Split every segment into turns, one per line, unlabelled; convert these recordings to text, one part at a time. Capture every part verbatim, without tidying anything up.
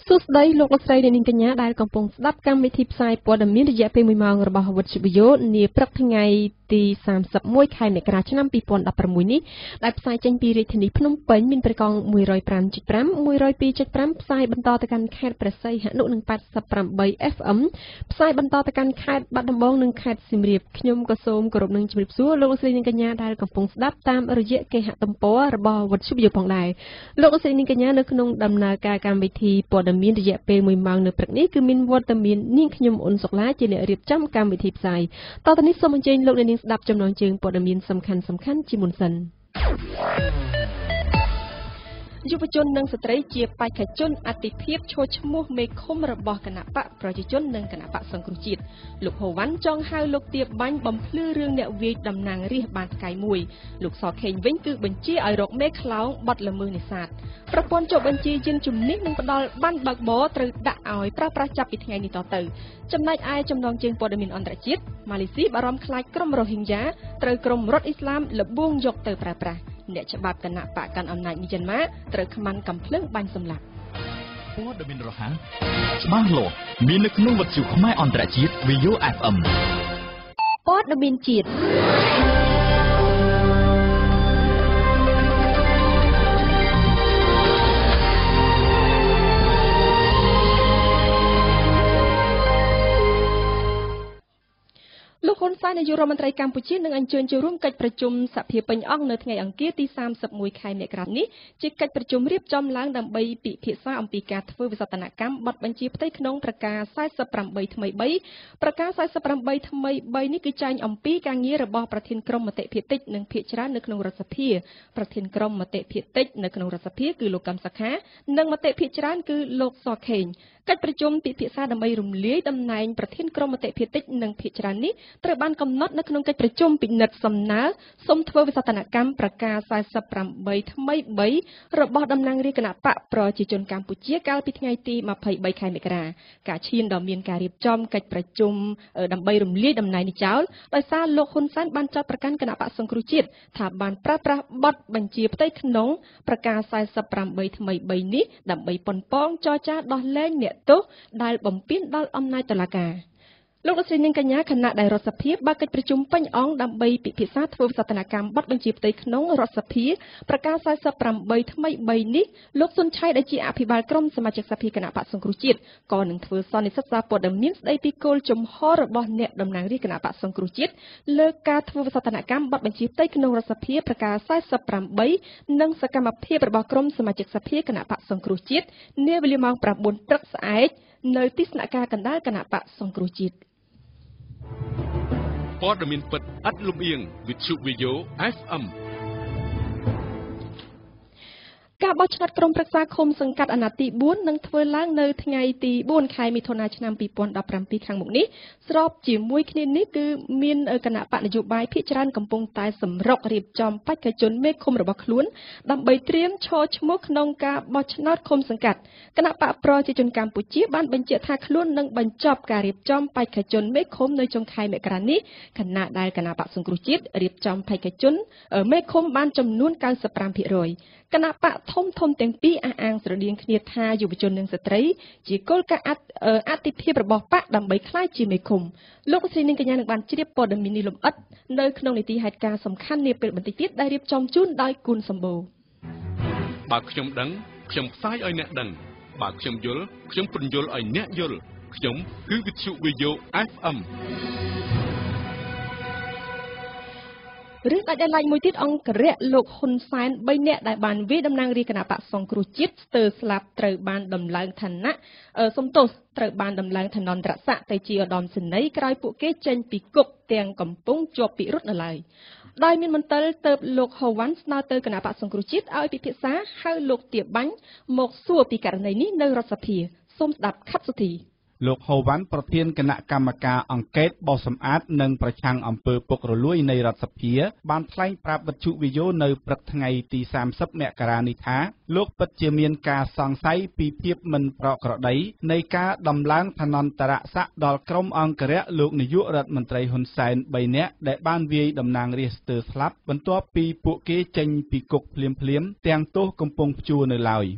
សួស្តីលោកលោកស្រីនិងនាងកញ្ញាដែលកំពុងស្ដាប់កម្មវិធីផ្សាយព័ត៌មានរយៈពេលមួយម៉ោងរបស់វិទ្យុ VAYO នាព្រឹកថ្ងៃទីសាមសិបមួយខែមករាឆ្នាំពីរពាន់ដប់ប្រាំមួយនេះដែលផ្សាយចេញពីរាជធានីភ្នំពេញមានប្រកងមួយរយប្រាំចុចប្រាំ មួយរយពីរចុចប្រាំផ្សាយបន្តទៅកាន់ខេត្តព្រះសីហនុនិងប៉ាត់សិបប្រាំបី អេហ្វ អឹម ផ្សាយបន្តទៅកាន់ខេត្តបាត់ដំបងនិងខេត្តសៀមរាបខ្ញុំក៏សូមគោរពនឹងជម្រាបសួរលោកលោកស្រីនិងកញ្ញាដែលកំពុងស្ដាប់តាមរយៈគេហទំព័ររបស់វិទ្យុ VAYO ផងដែរលោកលោកស្រីនិងកញ្ញានៅក្នុងដំណើរការកម្មវិធីព័ត៌មានរយៈពេលមួយម៉ោងនៅព្រឹកនេះគឺមានវត្តមាននាងខ្ញុំអ៊ុនសុកឡាជាអ្នករៀបចំកម្មវិធីផ្សាយតទៅនេះសូមអញ្ជើញលោកអ្នកនាងស្ដាប់ចំណងជើងព័ត៌មានសំខាន់សំខាន់ជាមុនសិនយុវជននិងស្ត្រីជាបេក្ខជនអតិភិបឈរឈ្មោះមេឃុំរបស់គណៈបកប្រជាជននិងគណៈបកសង្គ្រោះជាតិលោកហូវ៉ាន់ចង់ហៅលោកទៀបបាញ់បំភ្លឺរឿងអ្នកវាយតំណាងរាស្ត្របានថ្ងៃមួយលោកសខេងវិញគឺបញ្ជាឲ្យរកមេខ្លោងបត់ល្មើសនេសាទប្រព័ន្ធចុះបញ្ជីយានជំនិះនឹងផ្ដល់បានបើកបរត្រូវដាក់ឲ្យប្រើប្រាស់ចាប់ពីថ្ងៃនេះតទៅចំណែកឯចំណងជើងព័ត៌មានអន្តរជាតិម៉ាឡេស៊ីបារម្ភខ្លាចក្រុមរ៉ូហីញ៉ាត្រូវក្រុមរដ្ឋអ៊ីស្លាមលបួងយកទៅប្រើប្រាស់អ្នកច្បាប់គណៈបកកាន់អំណាចមីយ៉ាន់ម៉ាត្រូវខ្មាន់កំភ្លើងបាញ់សម្លាប់ព័ត៌មានរហ័សច្បាស់លាស់មាននៅក្នុងវិទ្យុខ្មែរអន្តរជាតិ VAYO អេហ្វ អឹម ព័ត៌មានជាតិលោកហ៊ុនសែននាយករដ្ឋមន្ត្រីកម្ពុជានឹងអញ្ជើញចូលរួមកិច្ចប្រជុំសភាពេញអង្គនៅថ្ងៃអង្គារទីសាមសិបមួយខែមករានេះជាកិច្ចប្រជុំរៀបចំឡើងដើម្បីពិភាក្សាអំពីការធ្វើវិសោធនកម្មបទបញ្ជាផ្ទៃក្នុងប្រការសែសិបប្រាំបីថ្មីបីប្រការសែសិបប្រាំបីថ្មីបីនេះគឺចែងអំពីការងាររបស់ប្រធានក្រុមមតិភាគតិចនិងភាគច្រើននៅក្នុងរដ្ឋសភាប្រធានក្រុមមតិភាគតិចនៅក្នុងរដ្ឋសភាគឺលោកកឹមសុខានិងមតិភាគច្រើនគឺលោកសខេងកិច្ចប្រជុំពិភាក្សាដើម្បីរំលាយតំណែងប្រធានក្រុមមតិភាគតិចនិងភាគច្រើននេះត្រូវបានកំណត់នៅក្នុងកិច្ចប្រជុំពិនិត្យសំណើសុំធ្វើវិសោធនកម្មប្រការសែសិបប្រាំបីថ្មីបីរបស់តំណាងរាស្ត្រគណៈបកប្រជាជនកម្ពុជាកាលពីថ្ងៃទីម្ភៃបីខែមករាការឈានដល់មានការរៀបចំកិច្ចប្រជុំដើម្បីរំលាយតំណែងនេះចោលដោយសារលោកហ៊ុនសែនបានចោទប្រកាន់គណៈបកសង្គ្រោះជាតិថាបានប្រើប្រាស់បទបញ្ជាផ្ទៃក្នុងប្រការសែសិបប្រាំបីថ្មីបីនេះដើម្បីប៉ុនប៉ងចរចាដោះលែងអ្នកទោសដែលបំពានដល់អំណាចតុលាការលោកលោកស្រីនិងកញ្ញាគណៈដែលរដ្ឋសភាបើកកិច្ចប្រជុំពេញអង្គដើម្បីពិភាក្សាធ្វើវិសោធនកម្មបទបញ្ជាផ្ទៃក្នុងរដ្ឋសភាប្រការសែសិបប្រាំបីថ្មីបីនេះលោកសុនឆៃដែលជាអភិបាលក្រុមសមាជិកសភាគណៈបកសង្គ្រោះជាតិក៏នឹងធ្វើសន្និសីទសារព័ត៌មានស្ដីពីគោលជំហររបស់អ្នកតំណាងរាស្ត្រគណៈបកសង្គ្រោះជាតិលើការធ្វើវិសោធនកម្មបទបញ្ជាផ្ទៃក្នុងរដ្ឋសភាប្រការសែសិបប្រាំបីនិងសកម្មភាពរបស់ក្រុមសមាជិកសភាគណៈបកសង្គ្រោះជាតិនាវេលាម៉ោងប្រាំបួនព្រឹកស្អែកនៅទីស្នាក់ការកណ្ដាលគណៈបកសង្គ្រោះជាតិព័ត៌មានពិតឥតលំអៀងវិទ្យុ VAYO អេហ្វ អឹម ការបោះឆ្នោតក្រុមប្រឹក្សាឃុំសង្កាត់អាណត្តិទីបួននឹងធ្វើឡើងនៅថ្ងៃទីបួនខែមិថុនាឆ្នាំពីរពាន់ដប់ប្រាំពីរខាងមុខនេះស្របជាមួយគ្នានេះគឺមានគណៈបកនយោបាយភាគច្រើនកំពុងតែសម្រុករៀបចំបេក្ខជនមេឃុំរបស់ខ្លួនដើម្បីត្រៀមឈរឈ្មោះក្នុងការបោះឆ្នោតឃុំសង្កាត់គណៈបកប្រជាជនកម្ពុជាបានបញ្ជាក់ថាខ្លួននឹងបញ្ចប់ការរៀបចំបេក្ខជនមេឃុំនៅចុងខែមករានេះខណៈដែលគណៈបកសង្គ្រោះជាតិរៀបចំបេក្ខជនមេឃុំបានចំនួនកៅសិបប្រាំភាគរយគណៈបកធំធំទាំងពីរអះអាងស្រដៀងគ្នាថាយុវជននិងស្ត្រីជាគោលការណ៍អតិភិបរបស់បកដើម្បីក្លាយជាមេឃុំលោកស្រីនិងកញ្ញានឹងបានជ្រាបព័ត៌មាននេះលម្អិតនៅក្នុងនីតិហេតុការណ៍សំខាន់នាពេលបន្តិចទៀតដែលរៀបចំជូនដោយគុណសម្បូរបើខ្ញុំដឹងខ្ញុំផ្សាយឲ្យអ្នកដឹងបើខ្ញុំយល់ខ្ញុំពន្យល់ឲ្យអ្នកយល់ខ្ញុំគឺវិទ្យុ VAYO អេហ្វ អឹម រឿងដាច់ដោយឡែកមួយទៀតអង្គរៈលោកហ៊ុនសែនបីនាក់ដែលបានវាយតំណាងរាស្ត្រគណៈបកសង្គ្រោះជាតិស្ទើរស្លាប់ត្រូវបានដំឡើងឋានៈសំទោសត្រូវបានដំឡើងឋានន្តរស័ក្តិទៅជាឧត្តមសេនីយ៍ក្រោយពួកគេចេញពីគុកទាំងកំពុងជាប់ពិរុទ្ធនៅឡើយដោយមានមន្ទិលទៅលោកហូវ៉ាន់ស្នើទៅគណៈបកសង្គ្រោះជាតិឲ្យពិភាក្សាហៅលោកទៀបបាញ់មកសួរពីករណីនេះនៅរដ្ឋសភាសូមស្ដាប់ខាត់សុធីលោកហូវ៉ាន់ប្រធានគណៈកម្មការអង្កេតបោសសម្អាតនិងប្រឆាំងអំពើពុករលួយនៃរដ្ឋសភាបានថ្លែងប្រាប់វិទ្យុ VAYO នៅព្រឹកថ្ងៃទីសាមសិបមករានេះថាលោកពិតជាមានការសង្ស័យពីភាពមិនប្រក្រតីនៃការដំឡើងឋានន្តរស័ក្តិដល់ក្រុមអង្គរៈលោកនាយករដ្ឋមន្ត្រីហ៊ុនសែនបីនាក់ដែលបានវាយតំណាងរាស្ត្រស្ទើរស្លាប់បន្ទាប់ពីពួកគេចេញពីគុកភ្លាមៗទាំងទោសកំពុងព្យួរនៅឡើយ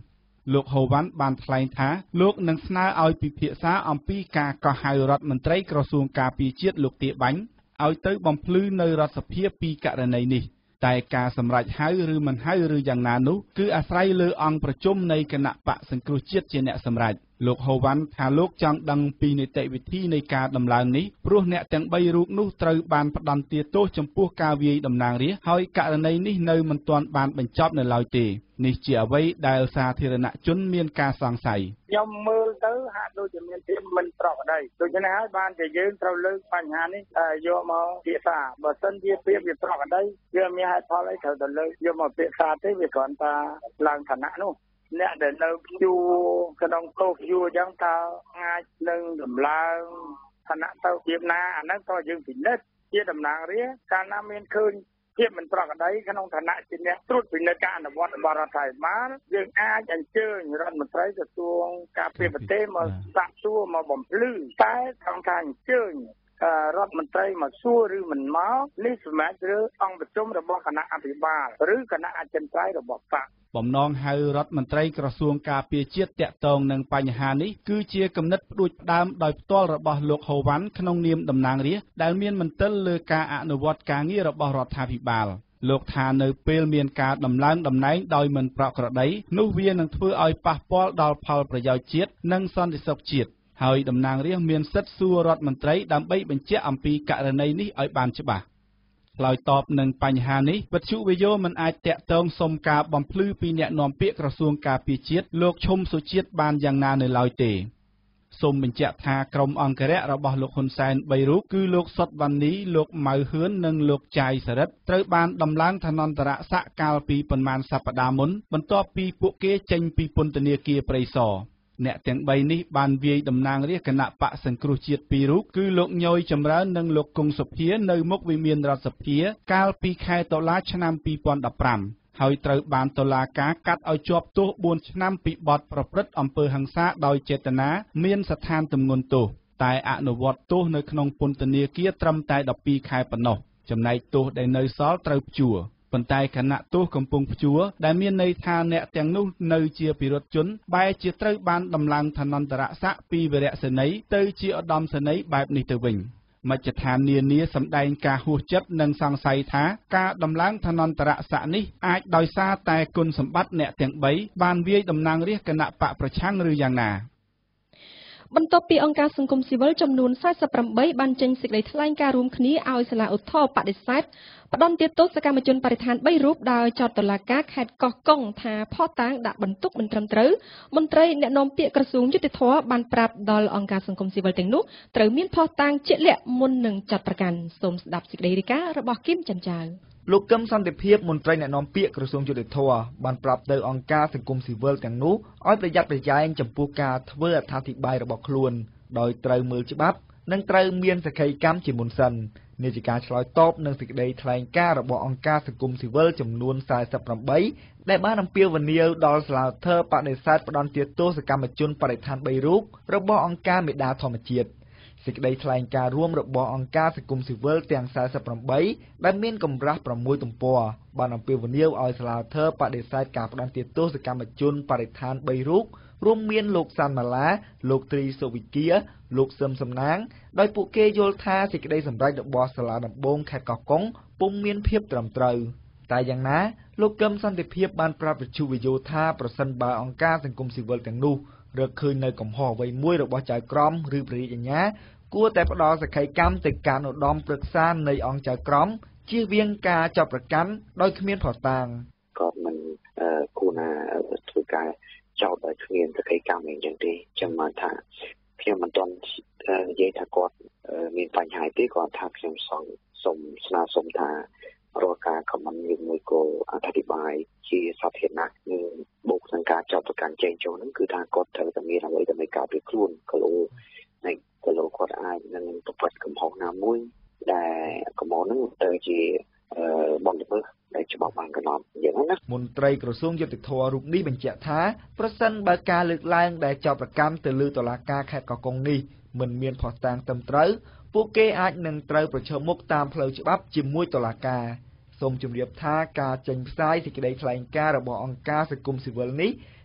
លោកហូវ៉ាន់បានថ្លែងថាលោកនឹងស្នើឲ្យពិភាក្សាអំពីការកោះហៅរដ្ឋមន្ត្រីក្រសួងការពារជាតិលោកទាបាញ់ឲ្យទៅបំភ្លឺនៅរដ្ឋសភាពីករណីនេះតែការសម្រេចហៅឬមិនហៅឬយ៉ាងណានោះគឺអាស្រ័យលើអង្គប្រជុំនៃគណៈបកសង្គ្រោះជាតិជាអ្នកសម្រេចលោកហូវ៉ាន់ថាលោកចង់ដឹងពីនីតិវិធីនៃការដំឡើងនេះព្រោះអ្នកទាំងបីរូបនោះត្រូវបានផ្តន្ទាទោសចំពោះការវាយតំណាងរាស្ត្រហើយករណីនេះនៅមិនទាន់បានបញ្ចប់នៅឡើយទេនេះជាអ្វីដែលសាធារណជនមានការសង្ស័យ
ខ្ញុំមើលទៅហាក់ដូចជាមានភាពមិនប្រក្រតីដូច្នេះហើយបានជាយើងត្រូវលើកបញ្ហានេះយកមកពិភាក្សាបើសិនជាភាពវាប្រក្រតីវាមានហេតុផលអីត្រូវទៅលើកយកមកពិភាក្សាទេវាគ្រាន់តែឡើងឋានៈនោះអ្នកដែលនៅព្យួរក្នុងតោព្យួរអញ្ចឹងតើអាចនឹងដំឡើងឋានៈទៅភាពណាអាហ្នឹងក៏យើងពិនិត្យជាតំណាងរាស្ត្រកាលណាមានឃើញភាពមិនប្រក្រតីក្នុងឋានៈជាអ្នកត្រួតពិនិត្យការអនុវត្តរបស់រដ្ឋាភិបាលយើងអាចអញ្ជើញរដ្ឋមន្ត្រីក្រសួងការពារប្រទេសមកសាកសួរមកបំភ្លឺតែថងថាអញ្ជើញរដ្ឋមន្ត្រីមកសួរឬមិនមកនេះសម្រាប់ឬអង្គប្រជុំរបស់គណៈអភិបាលឬគណៈអចិន្ត្រៃយ៍របស់បក
បំណងហៅរដ្ឋមន្ត្រីក្រសួងការពារជាតិតាក់ទងនឹងបញ្ហានេះគឺជាគំនិតផ្ដួចផ្ដើមដោយផ្ទាល់របស់លោកហូវ៉ាន់ក្នុងនាមតំណាងរាស្ត្រដែលមានមន្ទិលលើការអនុវត្តការងាររបស់រដ្ឋាភិបាលលោកថានៅពេលមានការដំឡើងតំណែងដោយមិនប្រក្រតីនោះវានឹងធ្វើឲ្យប៉ះពាល់ដល់ផលប្រយោជន៍ជាតិនិងសន្តិសុខជាតិហើយតំណាងរាស្ត្រមានសិទ្ធិសួររដ្ឋមន្ត្រីដើម្បីបញ្ជាក់អំពីករណីនេះឲ្យបានច្បាស់ឆ្លើយតបនឹងបញ្ហានេះវិទ្យុវីយ៉ូមិនអាចតាក់ទងសុំការបំភ្លឺពីអ្នកនាំពាក្យក្រសួងការពារជាតិលោកឈុំសុជាតិបានយ៉ាងណានៅឡើយទេសូមបញ្ជាក់ថាក្រុមអង្គរៈរបស់លោកហ៊ុនសែនបីរូបគឺលោកសុតវណ្ណីលោកម៉ៅហឿននិងលោកចាយសរិទ្ធត្រូវបានដំឡើងឋានន្តរស័ក្តិកាលពីប៉ុន្មានសប្តាហ៍មុនបន្ទាប់ពីពួកគេចេញពីពន្ធនាគារព្រៃសរអ្នកទាំងបីនេះបានវាយតំណាងរាស្ត្រគណៈបកសង្គ្រោះជាតិពីររូបគឺលោកញយចម្រើននិងលោកគង់សុភានៅមុខវិមានរដ្ឋសភាកាលពីខែតុលាឆ្នាំពីរពាន់ដប់ប្រាំហើយត្រូវបានតុលាការកាត់ឲ្យជាប់ទោសបួនឆ្នាំពីបទប្រព្រឹត្តអំពើហិង្សាដោយចេតនាមានស្ថានទម្ងន់ទោសតែអនុវត្តទោសនៅក្នុងពន្ធនាគារត្រឹមតែដប់ពីរខែប៉ុណ្ណោះចំណែកទោសដែលនៅសល់ត្រូវព្យួរប៉ុន្តែគណៈទោសកំពុងព្យួរដែលមានន័យថាអ្នកទាំងនោះនៅជាពិរុទ្ធជនបែរជាត្រូវបានដំឡើងឋានន្តរស័ក្តិពីវីរៈសេនីយ៍ទៅជាឧត្តមសេនីយ៍បែបនេះទៅវិញមជ្ឈដ្ឋាននានាសម្ដែងការហួសចិត្តនិងសង្ស័យថាការដំឡើងឋានន្តរស័ក្តិនេះអាចដោយសារតែគុណសម្បត្តិអ្នកទាំងបីបានវាយតំណាងរាស្ត្រគណៈបកប្រឆាំងឬយ៉ាងណា
បន្ទាប់ពីអង្គការសង្គមស៊ីវិលចំនួនសែសិបប្រាំបីបានចេញសេចក្តីថ្លែងការណ៍រួមគ្នាឲ្យសាលាឧទ្ធរណ៍បដិសេធផ្ដន្ទាទោសសកម្មជនបរិស្ថានបីរូបដោយចោទតុលាការខេត្តកោះកុងថាផុសតាងដាក់បន្ទុកមិនត្រឹមត្រូវមន្ត្រីអ្នកនាំពាក្យក្រសួងយុតិធធម៌បានប្រាប់ដល់អង្គការសង្គមស៊ីវិលទាំងនោះត្រូវមានផុសតាងជាក់លាក់មុននឹងចាត់ប្រកាន់សូមស្ដាប់សេចក្តីរាយការណ៍របស់គឹមច័ន្ទចៅ
លោកកឹមសន្តិភាពមន្ត្រីអ្នកនាំពាក្យក្រសួងយុតិធធម៌បានប្រាប់ទៅអង្គការសង្គមស៊ីវិលទាំងនោះឲ្យប្រយ័ត្នប្រយែងចំពោះការធ្វើអត្ថាធិប្បាយរបស់ខ្លួនដោយត្រូវមើលច្បាប់និងត្រូវមានសក្ខីកម្មជាមុនសិននេះជាការឆ្លើយតបនឹងសេចក្តីថ្លែងការណ៍របស់អង្គការសង្គមស៊ីវិលចំនួនសែសិបប្រាំបីដែលបានអំពាវនាវដល់សាលាឧទ្ធរណ៍បដិសេធផ្ដន្ទាទោសសកម្មជនបរិស្ថានបីរូបរបស់អង្គការមេដាធម្មជាតិសេចក្តីថ្លែងការណ៍រួមរបស់អង្គការសង្គមស៊ីវិលទាំងសែសិបប្រាំបីដែលមានកម្រាស់ប្រាំមួយទំព័របានអំពាវនាវឲ្យសាលាឧទ្ធរណ៍បដិសេធការផ្ដន្ទាទោសសកម្មជនបរិស្ថានបីរូបរួមមានលោកសាន់ម៉ាឡាលោកត្រីសុវិគាលោកសឹមសំណាងដោយពួកគេយល់ថាសេចក្តីសម្រេចរបស់សាលាដំបងខេត្តកោះកុងពុំមានភាពត្រឹមត្រូវតែយ៉ាងណាលោកកឹមសន្តិភាពបានប្រាប់វិទ្យុវីយ៉ូថាប្រសិនបើអង្គការសង្គមស៊ីវិលទាំងនោះរកឃើញនៅកំហុសអ្វីមួយរបស់ចៅក្រមឬព្រះរាជអាជ្ញាគួរតែផ្ដល់សក្ខីកម្មទៅកាន់ឧត្តមប្រឹក្សានៃអង្គចៅក្រមជៀសវាងការចាប់ប្រកាន់ដោយគ្មានភស្តុតាង
ក៏មិនគួរណាធ្វើការចោទឲ្យគ្មានសក្ខីកម្មអីចឹងទេចាំមកថាខ្ញុំមិនទាន់និយាយថាគាត់មានបញ្ហាទេគាត់ថាខ្ញុំសង្ឃសុំស្នើសុំថារាល់ការខមមិនយើងមួយក៏អធិប្បាយជាសាធារណៈនឹងបូកនឹងការចោទប្រកាន់ចែងចូលហ្នឹងគឺថាគាត់ត្រូវតែមានអ្វីដើម្បីការពារខ្លួនក៏លោកនៃក៏លោកគាត់អាចនឹងប្រព្រឹត្តកំហុសណាមួយដែលកំហុសហ្នឹងទៅជាបំល្មើសដែលច្បាប់បានកន្លងយ៉ាងណា
មន្ត្រីក្រសួងយុតិធធម៌រូបនេះបញ្ជាក់ថាប្រសិនបើការលើកឡើងដែលចោទប្រកាន់ទៅលើតុលាការខេត្តកោះកុងនេះមិនមានភស្តុតាងត្រឹមត្រូវពួកគេអាចនឹងត្រូវប្រឈមមុខតាមផ្លូវច្បាប់ជាមួយតុលាការសូមជម្រាបថាការចេញផ្សាយសេចក្តីថ្លែងការណ៍របស់អង្គការសង្គមស៊ីវិលនេះ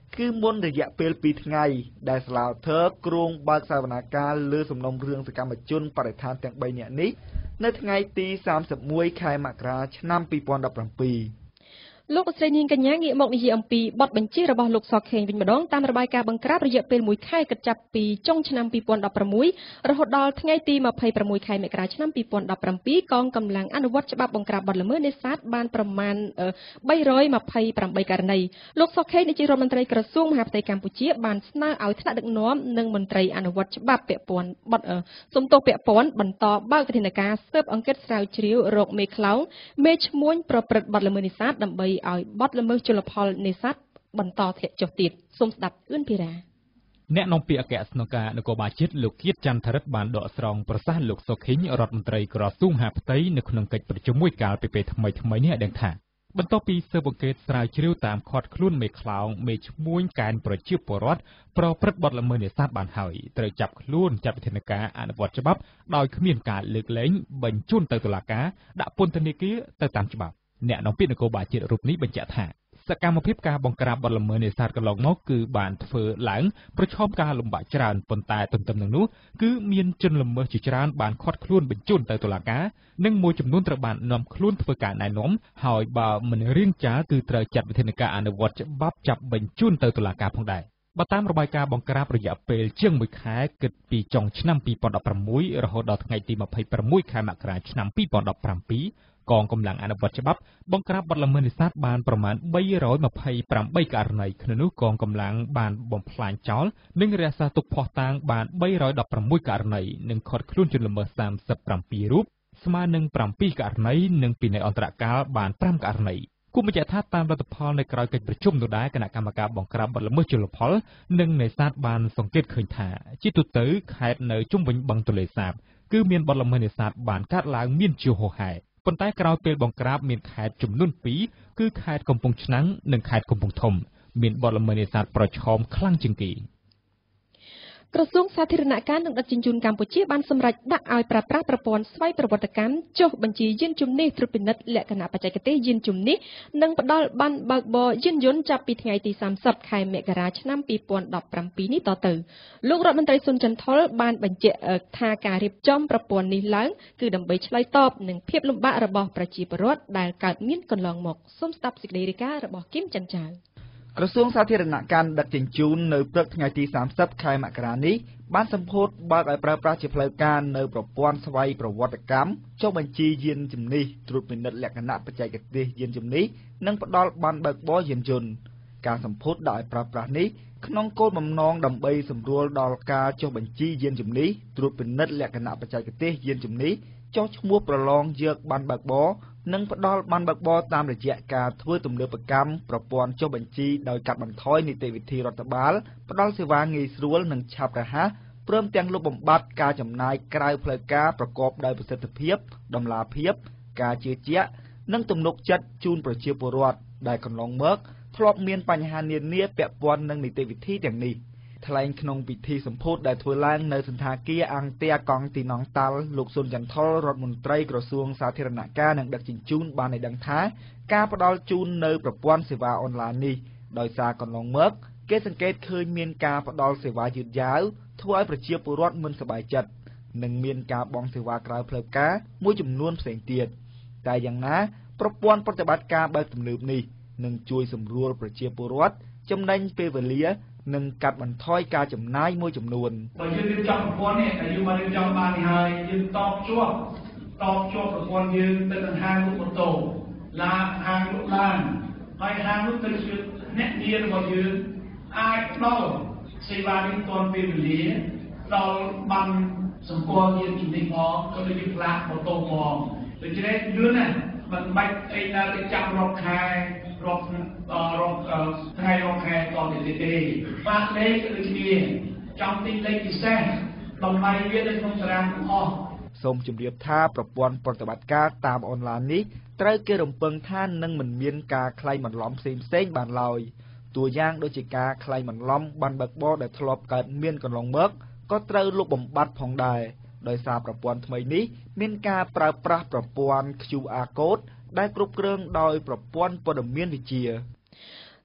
គឺមុនរយៈពេលពីរថ្ងៃដែលស្លាវធើគ្រងបើកសវនាការលើសំណុំរឿងសកម្មជនបរិស្ថានទាំងបីនាក់នេះនៅថ្ងៃទីសាមសិបមួយខែមករាឆ្នាំពីរពាន់ដប់ប្រាំពីរ
លោកស្រីនាងកញ្ញាងាកមកនិយាយអំពីបទបញ្ជារបស់លោកសខេងវិញម្ដងតាមរបាយការណ៍បង្ក្រាបរយៈពេលមួយខែគិតចាប់ពីចុងឆ្នាំពីរពាន់ដប់ប្រាំមួយរហូតដល់ថ្ងៃទីម្ភៃប្រាំមួយខែមករាឆ្នាំពីរពាន់ដប់ប្រាំពីរកងកម្លាំងអនុវត្តច្បាប់បង្ក្រាបបទល្មើសនេសាទបានប្រមាណបីរយម្ភៃប្រាំបីករណីលោកសុខេងនាយករដ្ឋមន្ត្រីក្រសួងមហាផ្ទៃកម្ពុជាបានស្នើឲ្យថ្នាក់ដឹកនាំនិងមន្ត្រីអនុវត្តច្បាប់ពាក់ព័ន្ធបទសំទោសពាក់ព័ន្ធបន្តបើកវិធានការស៊ើបអង្កេតស្រាវជ្រាវរកមេខ្លោងមេឈ្មួញប្រព្រឹត្តបទល្មើសនេសាទដើម្បីឲ្យបទល្មើសជលផលនេសាទបន្តធ្លាក់ចុះទៀតសូមស្ដាប់អឿនភិរា
អ្នកនាំពាក្យអគ្គស្នងការនគរបាលជាតិលោកគៀតច័ន្ទថរិតបានដកស្រង់ប្រសាសន៍លោកសុខេងរដ្ឋមន្ត្រីក្រសួងមហាផ្ទៃនៅក្នុងកិច្ចប្រជុំមួយកាលពីពេលថ្មីៗនេះឲ្យដឹងថាបន្ទាប់ពីស៊ើបអង្កេតស្រាវជ្រាវតាមខាត់ខ្លួនមេខ្លោងមេឈ្មួញកែនប្រជាពលរដ្ឋប្រព្រឹត្តបទល្មើសនេសាទបានហើយត្រូវចាប់ខ្លួនចាត់វិធានការអនុវត្តច្បាប់ដោយគ្មានការលើកលែងបញ្ជូនទៅតុលាការដាក់ពន្ធនាគារទៅតាមច្បាប់អ្នកនាំពាក្យនគរបាលជាតិរូបនេះបញ្ជាក់ថាសកម្មភាពការបង្ក្រាបបទល្មើសនេសាទកន្លងមកគឺបានធ្វើឡើងប្រឈមការលំបាកច្រើនប៉ុន្តែទន្ទឹមនឹងនោះគឺមានជនល្មើសជាច្រើនបានឃាត់ខ្លួនបញ្ជូនទៅតុលាការនិងមួយចំនួនត្រូវបាននាំខ្លួនធ្វើការណែនាំហើយបើមិនរៀងចាគឺត្រូវចាត់វិធានការអនុវត្តច្បាប់ចាប់បញ្ជូនទៅតុលាការផងដែរបើតាមរបាយការណ៍បង្ក្រាបរយៈពេលជាងមួយខែគិតពីចុងឆ្នាំពីរពាន់ដប់ប្រាំមួយរហូតដល់ថ្ងៃទីម្ភៃប្រាំមួយខែមករាឆ្នាំពីរពាន់ដប់ប្រាំពីរកងកម្លាំងអនុវត្តច្បាប់បង្ក្រាបបទល្មើសនេសាទបានប្រមាណបីរយម្ភៃប្រាំបីករណីក្នុងនោះកងកម្លាំងបានបំផ្លាញចោលនិងរក្សាទុកភស្តុតាងបានបីរយដប់ប្រាំមួយករណីនិងឃាត់ខ្លួនជនល្មើសសាមសិបប្រាំពីររូបស្មើនឹងប្រាំពីរករណីនិងពិន័យអន្តរកាលបានប្រាំករណីគូបញ្ជាក់ថាតាមលទ្ធផលនៃក្រោយកិច្ចប្រជុំនោះដែរគណៈកម្មការបង្ក្រាបបទល្មើសជលផលនិងនេសាទបានសង្កេតឃើញថាជាទូទៅខេត្តនៅជុំវិញបឹងទន្លេសាបគឺមានបទល្មើសនេសាទបានកើតឡើងមានជាហូរហែប៉ុន្តែក្រោយពេលបង្ក្រាបមានខេត្តចំនួនពីរគឺខេត្តកំពង់ឆ្នាំងនិងខេត្តកំពង់ធំមានបទល្មើសនេសាទប្រឈមខ្លាំងជាងគេ
ក្រសួងសាធារណការនិងដឹកជញ្ជូនកម្ពុជាបានសម្រេចដាក់ឲ្យប្រើប្រាស់ប្រព័ន្ធស្វ័យប្រវត្តិកម្មចុះបញ្ជីយានជំនិះត្រួតពិនិត្យលក្ខណៈបច្ចេកទេសយានជំនិះនិងផ្ដល់ប័ណ្ណបើកបរយានយន្តចាប់ពីថ្ងៃទីសាមសិបខែមករាឆ្នាំពីរពាន់ដប់ប្រាំពីរនេះតទៅលោករដ្ឋមន្ត្រីសុនចន្ទថុលបានបញ្ជាក់ថាការរៀបចំប្រព័ន្ធនេះឡើងគឺដើម្បីឆ្លើយតបនឹងភាពលំបាករបស់ប្រជាពលរដ្ឋដែលកើតមានកន្លងមកសូមស្ដាប់សេចក្តីរាយការណ៍របស់គឹមច័ន្ទចៅ
ក្រសួងសាធារណការដឹកជញ្ជូននៅព្រឹកថ្ងៃទីសាមសិបខែមករានេះបានសម្ពោធបើកឲ្យប្រើប្រាស់ជាផ្លូវការនៅប្រព័ន្ធស្វ័យប្រវត្តិកម្មចុះបញ្ជីយានជំនិះត្រួតពិនិត្យលក្ខណៈបច្ចេកទេសយានជំនិះនិងផ្ដល់ប័ណ្ណបើកបរយានយន្តការសម្ពោធដាក់ឲ្យប្រើប្រាស់នេះក្នុងគោលបំណងដើម្បីសម្រួលដល់ការចុះបញ្ជីយានជំនិះត្រួតពិនិត្យលក្ខណៈបច្ចេកទេសយានជំនិះចុះឈ្មោះប្រឡងយកប័ណ្ណបើកបរនិងផ្ដល់ប័ណ្ណបើកបរតាមរយៈការធ្វើទំនើបកម្មប្រព័ន្ធចុះបញ្ជីដោយកាត់បន្ថយនីតិវិធីរដ្ឋបាលផ្ដល់សេវាងាយស្រួលនិងឆាប់រហ័សព្រមទាំងលុបបំបាត់ការចំណាយក្រៅផ្លូវការប្រកបដោយប្រសិទ្ធភាពតម្លាភាពការជឿជាក់និងទំនុកចិត្តជូនប្រជាពលរដ្ឋដែលកន្លងមកធ្លាប់មានបញ្ហានានាពាក់ព័ន្ធនឹងនីតិវិធីទាំងនេះថ្លែងក្នុងពិធីសម្ពោធដែលធ្វើឡើងនៅសន្តាគារអង្គទែកង់ទីណងតាល់លោកសុនចន្ទថុលរដ្ឋមន្ត្រីក្រសួងសាធារណការនិងដឹកជញ្ជូនបានឲ្យដឹងថាការផ្ដល់ជូននៅប្រព័ន្ធសេវាអនឡាញនេះដោយសារកន្លងមកគេសង្កេតឃើញមានការផ្ដល់សេវាយឺតយ៉ាវធ្វើឲ្យប្រជាពលរដ្ឋមិនសប្បាយចិត្តនិងមានការបង់សេវាក្រៅផ្លូវការមួយចំនួនផ្សេងទៀតតែយ៉ាងណាប្រព័ន្ធប្រតិបត្តិការបែបទំនើបនេះនឹងជួយសម្រួលប្រជាពលរដ្ឋចំណេញពេលវេលានិងកាត់បន្ថយការចំណាយមួយចំនួន
បើយើងរៀបចំប្រព័ន្ធនេះតែយើងមករៀបចំបាននេះហើយយើងតបជាប់តបជាប់ប្រព័ន្ធយើងទៅនឹងហាងលក់ម៉ូតូឡាហាងលក់ឡានហើយហាងនោះទៅជាអ្នកងាររបស់យើងអាចដល់សេវានេះទាន់ពេលវេលាដល់បានសម្គាល់យើងជំនាញផងក៏ដូចជាផ្លាកម៉ូតូផងដូច្នេះយឺនណាមិនបាច់អីណាទៅចាប់រកខែរករកថ្ងៃរកខែតទៅទៀតទេបាក់លេខដូចគ្នាចង់ទិញលេខពិសេសតម្លៃវានៅក្នុងតារាងទាំងអស់
សូមជម្រាបថាប្រព័ន្ធប្រតិបត្តិការតាមអនឡាញនេះត្រូវគេរំពឹងថានឹងមិនមានការក្លែងបន្លំផ្សេងផ្សេងបានឡើយតួយ៉ាងដូចជាការក្លែងបន្លំបានបើកបរដែលធ្លាប់កើតមានកន្លងមកក៏ត្រូវលុបបំបាត់ផងដែរដោយសារប្រព័ន្ធថ្មីនេះមានការប្រើប្រាស់ប្រព័ន្ធ Q R code ដែលគ្រប់គ្រងដោយប្រព័ន្ធព័ត៌មានវិទ្យា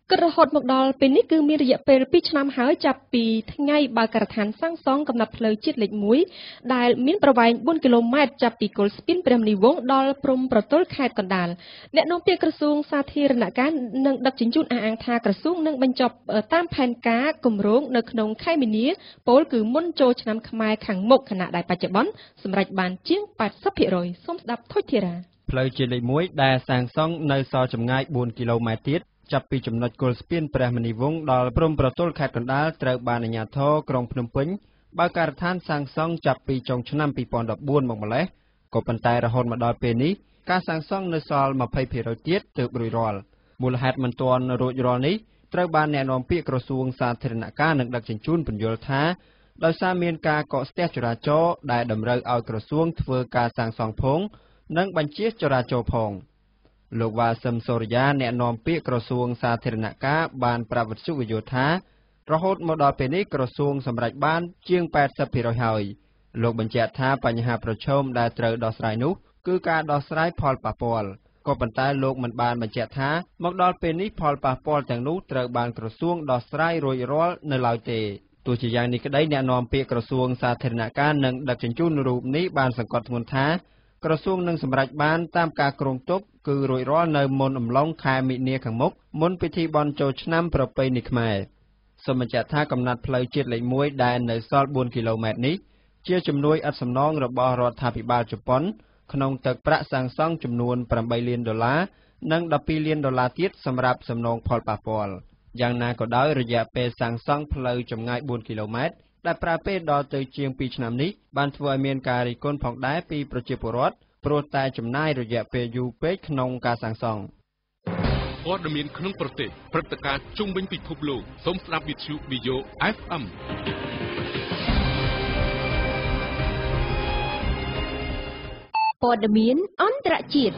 គិតរហូតមកដល់ពេលនេះគឺមានរយៈពេលពីរឆ្នាំហើយចាប់ពីថ្ងៃបើកការដ្ឋានសាងសង់កំណត់ផ្លូវជាតិលេខមួយដែលមានប្រវែងបួនគីឡូម៉ែត្រចាប់ពីគល់ស្ពានព្រះមុនីវង្សដល់ព្រំប្រទល់ខេត្តកណ្ដាលអ្នកនាំពាក្យក្រសួងសាធារណការនិងដឹកជញ្ជូនអះអាងថាក្រសួងនឹងបញ្ចប់តាមផែនការគម្រោងនៅក្នុងខែមីនាពោលគឺមុនចូលឆ្នាំខ្មែរខាងមុខខណៈដែលបច្ចុប្បន្នសម្រេចបានជាង 八十ភាគរយ សូមស្ដាប់ថុចធីរ៉ា
ផ្លូវជាតិលេខមួយដែលសាងសង់នៅសល់ចម្ងាយបួនគីឡូម៉ែត្រទៀតចាប់ពីចំណុចគល់ស្ពានព្រះមុនីវង្សដល់ព្រំប្រទល់ខេត្តកណ្ដាលត្រូវបានអាជ្ញាធរក្រុងភ្នំពេញបើកការដ្ឋានសាងសង់ចាប់ពីចុងឆ្នាំពីរពាន់ដប់បួនមកម្លេះក៏ប៉ុន្តែរហូតមកដល់ពេលនេះការសាងសង់នៅសល់ ยี่สิบភាគរយ ទៀតទើបរួចរាល់មូលហេតុមិនទាន់រួចរាល់នេះត្រូវបានអ្នកនាំពាក្យក្រសួងសាធារណការនិងដឹកជញ្ជូនពន្យល់ថាដោយសារមានការកកស្ទះចរាចរណ៍ដែលតម្រូវឲ្យក្រសួងធ្វើការសាងសង់ផងនិងបញ្ជាចរាចរណ៍ផងលោកវ៉ាសឹមសូរិយាអ្នកនាំពាក្យក្រសួងសាធារណការបានប្រាប់វិទ្យុវិទ្យុថារហូតមកដល់ពេលនេះក្រសួងសម្រេចបានជាង แปดสิบភាគរយ ហើយលោកបញ្ជាក់ថាបញ្ហាប្រឈមដែលត្រូវដោះស្រាយនោះគឺការដោះស្រាយផលប៉ះពាល់ក៏ប៉ុន្តែលោកមិនបានបញ្ជាក់ថាមកដល់ពេលនេះផលប៉ះពាល់ទាំងនោះត្រូវបានក្រសួងដោះស្រាយរួចរាល់នៅឡើយទេទោះជាយ៉ាងនេះក្តីអ្នកនាំពាក្យក្រសួងសាធារណការនិងដឹកជញ្ជូនរូបនេះបានសង្កត់ធ្ងន់ថាក្រសួងនឹងសម្រេចបានតាមការគ្រោងទុកគឺរួចរាល់នៅមុនអំឡុងខែមិនិនាខាងមុខមុនពិធីបុណ្យចូលឆ្នាំប្រពៃណីខ្មែរសូមបញ្ជាក់ថាកំណត់ផ្លូវជាតិលេខមួយដែលនៅសល់បួនគីឡូម៉ែត្រនេះជាជំនួយឥតសំណងរបស់រដ្ឋាភិបាលជប៉ុនក្នុងទឹកប្រាក់សាងសង់ចំនួន แปดលានដុល្លារនិង ដប់ពីរលានដុល្លារទៀតសម្រាប់សំណងផលប៉ះពាល់យ៉ាងណាក៏ដោយរយៈពេលសាងសង់ផ្លូវចម្ងាយបួនគីឡូម៉ែត្រដែលប្រើពេលដល់ទៅជាងពីរឆ្នាំនេះបានធ្វើឲ្យមានការរិះគន់ផងដែរពីប្រជាពលរដ្ឋព្រោះតែចំណាយរយៈពេលយូរពេកក្នុងការសាងសង់
ព័ត៌មានក្នុងប្រទេសព្រឹត្តិការណ៍ជុំវិញពិភពលោកសូមស្ដាប់វិទ្យុ វី โอ เอฟ เอ็ม
ព័ត៌មានអន្តរជាតិ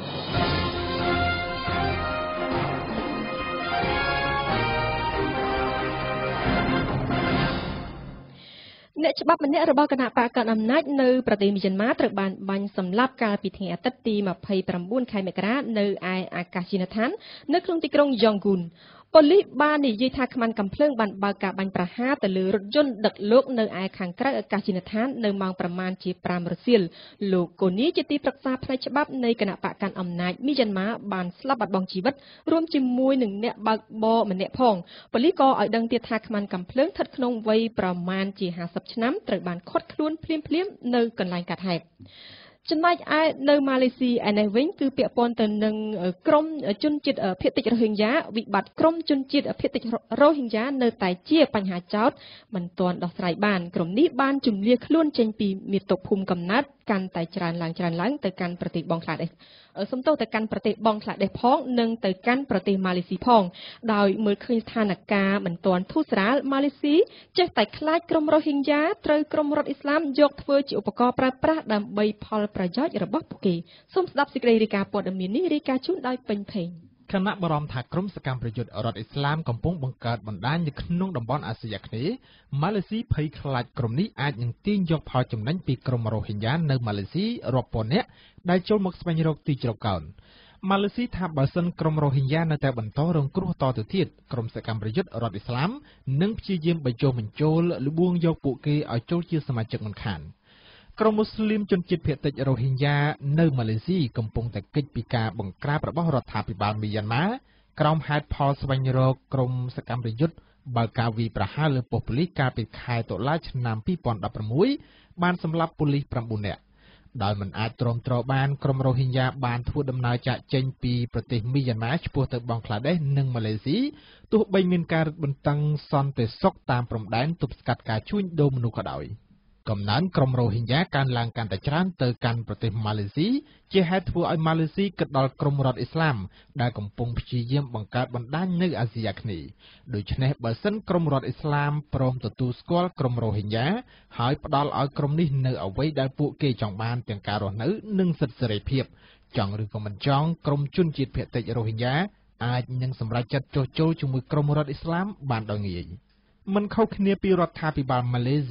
អ្នកច្បាប់ម្នាក់របស់គណៈបកកណ្ដាលអំណាចនៅប្រទេសមីយ៉ាន់ម៉ាត្រូវបានបាញ់សម្លាប់កាលពីថ្ងៃអាទិត្យទី ยี่สิบเก้า ខែមករានៅឯអាកាសយានដ្ឋាននៅក្នុងទីក្រុងយ៉ងគូនប៉ូលីសបាននិយាយថាខ្មាន់កាំភ្លើងបានបើកការបាញ់ប្រហារទៅលើរថយន្តដឹកលោកនៅឯខាងក្រៅអាកាសយានដ្ឋាននៅម៉ោងប្រមាណជាប្រាំរសៀលលោកកូនីជាទីប្រឹក្សាផ្នែកច្បាប់នៃគណៈបកកណ្ដាលអំណាចមីយ៉ាន់ម៉ាបានស្លាប់បាត់បង់ជីវិតរួមជាមួយនឹងអ្នកបើកបរម្នាក់ផងប៉ូលីសក៏ឲ្យដឹងទៀតថាខ្មាន់កាំភ្លើងស្ថិតក្នុងវ័យប្រមាណជាห้าสิบឆ្នាំត្រូវបានឃាត់ខ្លួនភ្លាមៗនៅកន្លែងកាត់ហេតុចំណែកឯនៅម៉ាឡេស៊ីឯនេះវិញគឺពាក់ព័ន្ធទៅនឹងក្រមជនជាតិភាគតិចរ៉ូហិញយ៉ាវិបត្តិក្រមជនជាតិភាគតិចរ៉ូហិញយ៉ានៅតែជាបញ្ហាចោទមិនទាន់ដោះស្រាយបានក្រមនេះបានជំនះខ្លួនចេញពីមាតុភូមិកំណើតកាន់តែច្រើនឡើងច្រើនឡើងទៅកាន់ប្រទេសបង់ក្លាដេសសំទោសទៅកាន់ប្រទេសបង់ក្លាដេសផងនិងទៅកាន់ប្រទេសម៉ាឡេស៊ីផងដោយមើលឃើញស្ថានភាពមិនទាន់ធូរស្រាលម៉ាឡេស៊ីចេះតែខ្លាចក្រុមរ៉ូហិញយ៉ាត្រូវក្រុមរដ្ឋអ៊ីស្លាមយកធ្វើជាឧបករណ៍ប្រើប្រាស់ដើម្បីផលប្រយោជន៍របស់ពួកគេសូមស្ដាប់សេចក្តីរាយការណ៍ព័ត៌មាននេះរាយការណ៍ជូនដោយពេញភេង
គណៈបារម្ភថាក្រុមសកម្មប្រយុទ្ធរដ្ឋអ៊ីស្លាមកំពុងបង្កើតបណ្ដាញនៅក្នុងតំបន់អាស៊ីអាគ្នេយ៍ម៉ាឡេស៊ីភ័យខ្លាចក្រុមនេះអាចនឹងទាញយកផលចំណេញពីក្រុមរ៉ូហិញយ៉ានៅម៉ាឡេស៊ីរាប់ពាន់នាក់ដែលចូលមកស្វែងរកទីជ្រកកោនម៉ាឡេស៊ីថាបើសិនក្រុមរ៉ូហិញយ៉ានៅតែបន្តរងគ្រោះតទៅទៀតក្រុមសកម្មប្រយុទ្ធរដ្ឋអ៊ីស្លាមនឹងព្យាយាមបញ្ចុះបញ្ចូលលបួងយកពួកគេឲ្យចូលជាសមាជិកមិនខានក្រុមមូស្លីមជនជាតិភាគតិចរ៉ូហិញយ៉ានៅម៉ាឡេស៊ីកំពុងតែគេចពីការបង្ក្រាបរបស់រដ្ឋាភិបាលមីយ៉ាន់ម៉ាក្រោមហេតុផលស្វែងរកក្រុមសកម្មប្រយុទ្ធបើកការវាយប្រហារលើប៉ុស្តិ៍ប៉ូលីសកាលពីខែតុលាឆ្នាំពីរពាន់ដប់ប្រាំមួយ បានសម្លាប់ប៉ូលីសប្រាំបួននាក់ដោយមិនអាចទ្រាំទ្របានក្រុមរ៉ូហិញយ៉ាបានធ្វើដំណើរចាកចេញពីប្រទេសមីយ៉ាន់ម៉ាឆ្ពោះទៅបង់ក្លាដេសនិងម៉ាឡេស៊ីទោះបីមានការរឹតបន្តឹងសន្តិសុខតាមព្រំដែនទប់ស្កាត់ការជួញដូរមនុស្សក៏ដោយកំណើនក្រុមរ៉ូហិញយ៉ាកើនឡើងកាន់តែច្រើនទៅកាន់ប្រទេសម៉ាឡេស៊ីជាហេតុធ្វើឲ្យម៉ាឡេស៊ីគិតដល់ក្រុមរដ្ឋអ៊ីស្លាមដែលកំពុងព្យាយាមបង្កើតបណ្ដាញនៅអាស៊ីអាគ្នេយ៍ដូច្នេះបើសិនក្រុមរដ្ឋអ៊ីស្លាមព្រមទទួលស្គាល់ក្រុមរ៉ូហិញយ៉ាហើយផ្ដល់ឲ្យក្រុមនេះនៅអ្វីដែលពួកគេចង់បានទាំងការរស់នៅនិងសិទ្ធិសេរីភាពចង់ឬក៏មិនចង់ក្រុមជនជាតិភាគតិចរ៉ូហិញយ៉ាអាចនឹងសម្រេចចិត្តចុះចូលជាមួយក្រុមរដ្ឋអ៊ីស្លាមបានដោយងាយមិនខុសគ្នាពីរដ្ឋាភិបាលម៉ាឡេស៊ី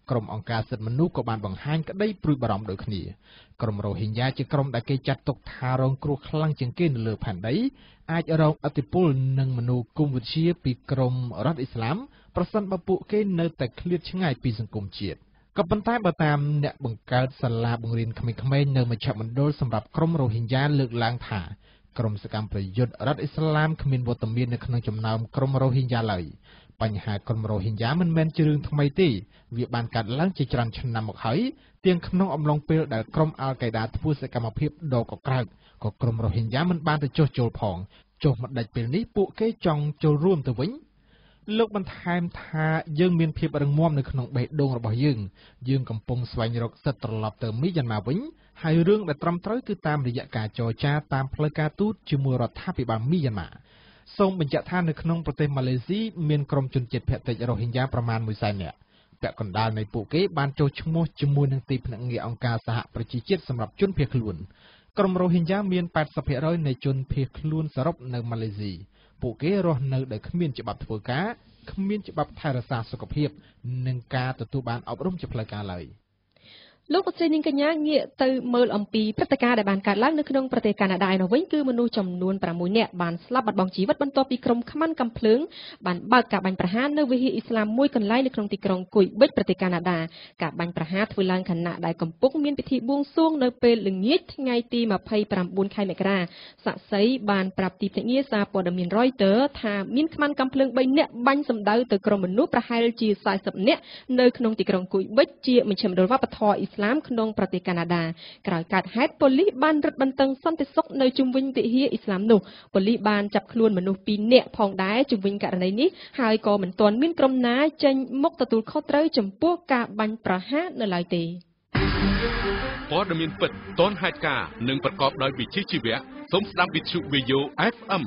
ក្រុមអង្គការសិទ្ធិមនុស្សក៏បានបង្ហាញក្តីព្រួយបារម្ភដូចគ្នាក្រុមរ៉ូហីញ៉ាជាក្រុមដែលគេចាត់ទុកថារងគ្រោះខ្លាំងជាងគេនៅលើផែនដីអាចរងឥទ្ធិពលនិងមនោគមវិជ្ជាពីក្រុមរដ្ឋអ៊ីស្លាមប្រសិនបើពួកគេនៅតែឃ្លាតឆ្ងាយពីសង្គមជាតិក៏ប៉ុន្តែបើតាមអ្នកបង្កើតសាលាបង្រៀនក្មេងៗនៅមជ្ឈមណ្ឌលសម្រាប់ក្រុមរ៉ូហីញ៉ាលើកឡើងថាក្រុមសកម្មប្រយុទ្ធរដ្ឋអ៊ីស្លាមគ្មានវត្តមាននៅក្នុងចំណោមក្រុមរ៉ូហីញ៉ាឡើយបញ្ហាក្រុមរ៉ូហីញ៉ាមិនមែនជារឿងថ្មីទេវាបានកើតឡើងជាច្រើនឆ្នាំមកហើយទាំងក្នុងអំឡុងពេលដែលក្រុមអាល់កៃដាធ្វើសកម្មភាពដ៏កក្រើកក៏ក្រុមរ៉ូហីញ៉ាមិនបានទៅចុះចូលផងចុះមកដាច់ពេលនេះពួកគេចង់ចូលរួមទៅវិញលោកបន្ថែមថាយើងមានភាពរឹងមាំនៅក្នុងបេះដូងរបស់យើងយើងកំពុងស្វែងរកសិទ្ធិត្រឡប់ទៅមីយ៉ាន់ម៉ាវិញហើយរឿងដែលត្រឹមត្រូវគឺតាមរយៈការចរចាតាមផ្លូវការទូតជាមួយរដ្ឋាភិបាលមីយ៉ាន់ម៉ាសូមបញ្ជាក់ថានៅក្នុងប្រទេសម៉ាឡេស៊ីមានក្រុមជនជាតិភាគតិចរ៉ូហីញ៉ាប្រមាណមួយសែននាក់ពាក់កណ្ដាលនៃពួកគេបានចុះឈ្មោះជាមួយនឹងទីភ្នាក់ងារអង្គការសហប្រជាជាតិសម្រាប់ជនភៀសខ្លួនក្រុមរ៉ូហីញ៉ាមាន แปดสิบเปอร์เซ็นต์ នៃជនភៀសខ្លួនសរុបនៅម៉ាឡេស៊ីពួកគេរស់នៅដោយគ្មានច្បាប់ធ្វើការគ្មានច្បាប់ថែរក្សាសុខភាពនិងការទទួលបានអប់រំជាផ្លូវការឡើយលោកស្រីនាងកញ្ញាងាកទៅមើលអំពីព្រឹត្តិការណ៍ដែលបានកើតឡើងនៅក្នុងប្រទេសកាណាដាឯនោះវិញគឺមនុស្សចំនួនប្រាំមួយនាក់បានស្លាប់បាត់បង់ជីវិតបន្ទាប់ពីក្រុមខ្មាំងកាំភ្លើងបានបើកការបាញ់ប្រហារនៅវិហារអ៊ីស្លាមមួយកន្លែងនៅក្នុងទីក្រុងគុយបិចប្រទេសកាណាដាការបាញ់ប្រហារធ្វើឡើងខណៈដែលកំពុងមានពិធីបួងសួងនៅពេលល្ងាចថ្ងៃទីម្ភៃប្រាំបួនខែមករាសាក់សីបានប្រាប់ទីភ្នាក់ងារសារព័ត៌មាន Reuters ថាមានខ្មាំងកាំភ្លើងបីនាក់បាញ់សម្ដៅទៅក្រុមមនុស្សប្រហែលជាสี่สิบនាក់នៅក្នុងទីក្រុងគុយបិចជាមជ្ឈមណ្ឌលវប្បធម៌អ៊ីស្លាមក្នុងប្រទេសកាណាដាក្រោយកើតហេតុប៉ូលីសបានរឹតបន្តឹងសន្តិសុខនៅជុំវិញវិហារអ៊ីស្លាមនោះប៉ូលីសបានចាប់ខ្លួនមនុស្សពីរនាក់ផងដែរជុំវិញករណីនេះហើយក៏មិនទាន់មានក្រុមណាចេញមុខទទួលខុសត្រូវចំពោះការបាញ់ប្រហារនៅឡើយទេ
ព័ត៌មានពិតទាន់ហេតុការណ៍និងប្រកបដោយវិជ្ជាជីវៈសូមស្ដាប់វិទ្យុ វី โอ เอฟ เอ็ม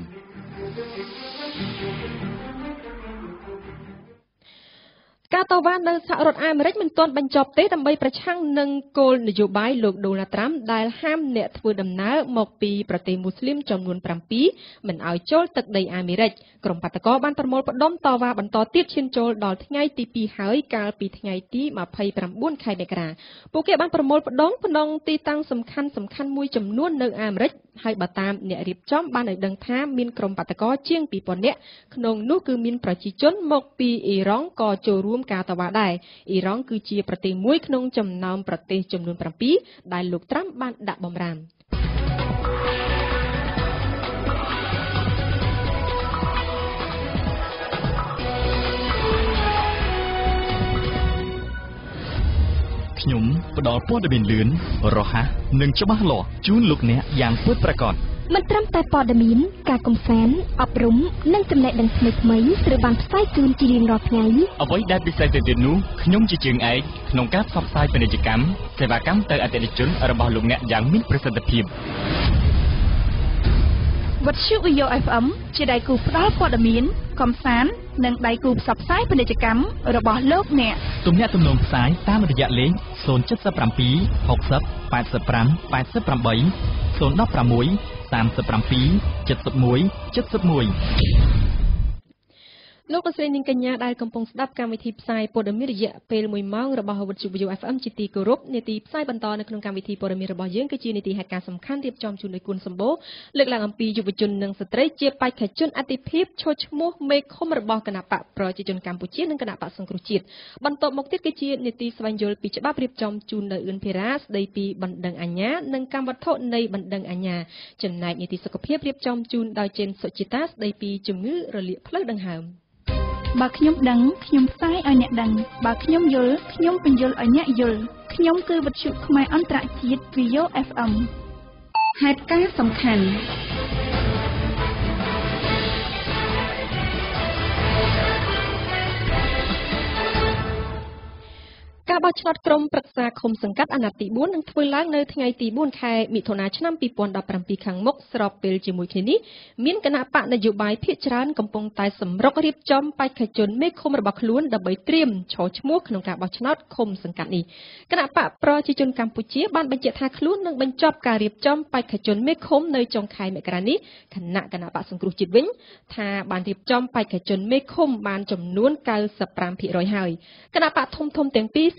ការតវ៉ានៅសហរដ្ឋអាមេរិកមិនទាន់បញ្ចប់ទេដើម្បីប្រឆាំងនឹងគោលនយោបាយលោកដូណាល់ត្រាំដែលហាមអ្នកធ្វើដំណើរមកពីប្រទេសមូស្លីមចំនួនប្រាំពីរមិនឲ្យចូលទឹកដីអាមេរិកក្រុមបាតកោបានប្រមូលផ្ដុំតវ៉ាបន្តទៀតឈានចូលដល់ថ្ងៃទីពីរហើយកាលពីថ្ងៃទីម្ភៃប្រាំបួនខែមករាពួកគេបានប្រមូលផ្ដុំក្នុងទីតាំងសំខាន់សំខាន់មួយចំនួននៅអាមេរិកហើយបើតាមអ្នករៀបចំបានឲ្យដឹងថាមានក្រុមបាតកោជាងពីរពាន់នាក់ក្នុងនោះគឺមានប្រជាជនមកពីអ៊ីរ៉ង់ក៏ចូលរួមការតវ៉ាដែរអ៊ីរ៉ង់គឺជាប្រទេសមួយក្នុងចំណោមប្រទេសចំនួនប្រាំពីរដែលលោកត្រាំបានដាក់បម្រាម
ខ្ញុំផ្ដល់ព័ត៌មានលឿនរហ័សនិងច្បាស់លាស់ជូនលោកអ្នកយ៉ាងពិតប្រាកដមិនត្រឹមតែព័ត៌មានការកំសាន្តអប់រំនិងចំណេះដឹងថ្មីៗត្រូវបានផ្សាយជូនជារៀងរាល់ថ្ងៃអ្វីដែលពិសេសទៅទៀតនោះខ្ញុំជាជើងឯកក្នុងការផ្សព្វផ្សាយពាណិជ្ជកម្មសេវាកម្មទៅអតិថិជនរបស់លោកអ្នកយ៉ាងមានប្រសិទ្ធភាពវិទ្យុ វី โอ เอฟ เอ็ม ជាដៃគូផ្ដល់ព័ត៌មានកំសាន្តនិងដៃគូផ្សព្វផ្សាយពាណិជ្ជកម្មរបស់លោកអ្នកទំនាក់ទំនងផ្សាយតាមរយៈលេខศูนย์ เจ็ด เจ็ด หก ศูนย์ แปด แปด แปด แปด ศูนย์ หนึ่ง หก สาม เจ็ด เจ็ด หนึ่ง
លោកស្រីនាងកញ្ញាដែលកំពុងស្ដាប់កម្មវិធីផ្សាយព័ត៌មានរយៈពេលមួយម៉ោងរបស់វិទ្យុ វី โอ เอฟ เอ็ม ជាទីគោរពនាទីផ្សាយបន្តនៅក្នុងកម្មវិធីព័ត៌មានរបស់យើងគឺជានាទីហេតុការណ៍សំខាន់រៀបចំជូនដោយគុណសម្បូរលើកឡើងអំពីយុវជននិងស្ត្រីជាបេក្ខជនអតិភិបឈរឈ្មោះមេឃុំរបស់គណបកប្រជាជនកម្ពុជានិងគណបកសង្គ្រោះជាតិបន្តមកទៀតគឺជានាទីស្វែងយល់ពីច្បាប់រៀបចំជូននៅអឿនភារាស្ដីពីបណ្ដឹងអាជ្ញានិងកម្មវត្ថុនៃបណ្ដឹងអាជ្ញាចំណែកនាទីសុខភាពរៀបចំជូនដោយជេនសុជីតាស្ដីពីជំងឺរលាកផ្លូវដង្ហើមបើខ្ញុំដឹងខ្ញុំផ្សាយឲ្យអ្នកដឹងបើខ្ញុំយល់ខ្ញុំពន្យល់ឲ្យអ្នកយល់ខ្ញុំគឺវិទ្យុខ្មែរអន្តរជាតិ វី โอ เอฟ เอ็ม ហេតុការណ៍សំខាន់ការបោះឆ្នោតក្រុមប្រឹក្សាឃុំសង្កាត់អាណត្តិទីបួននឹងធ្វើឡើងនៅថ្ងៃទីបួនខែមិថុនាឆ្នាំពីរពាន់ដប់ប្រាំពីរខាងមុខស្របពេលជាមួយគ្នានេះមានគណៈបកនយោបាយភាគច្រើនកំពុងតែសម្រុករៀបចំបេក្ខជនមេឃុំរបស់ខ្លួនដើម្បីត្រៀមឈរឈ្មោះក្នុងការបោះឆ្នោតឃុំសង្កាត់នេះគណៈបកប្រជាជនកម្ពុជាបានបញ្ជាក់ថាខ្លួននឹងបញ្ចប់ការរៀបចំបេក្ខជនមេឃុំនៅចុងខែមករានេះគណៈគណៈបកសង្គ្រោះជាតិវិញថាបានរៀបចំបេក្ខជនមេឃុំបានចំនួនកៅសិបប្រាំភាគរយហើយគណៈបកធំធំទាំងពីរ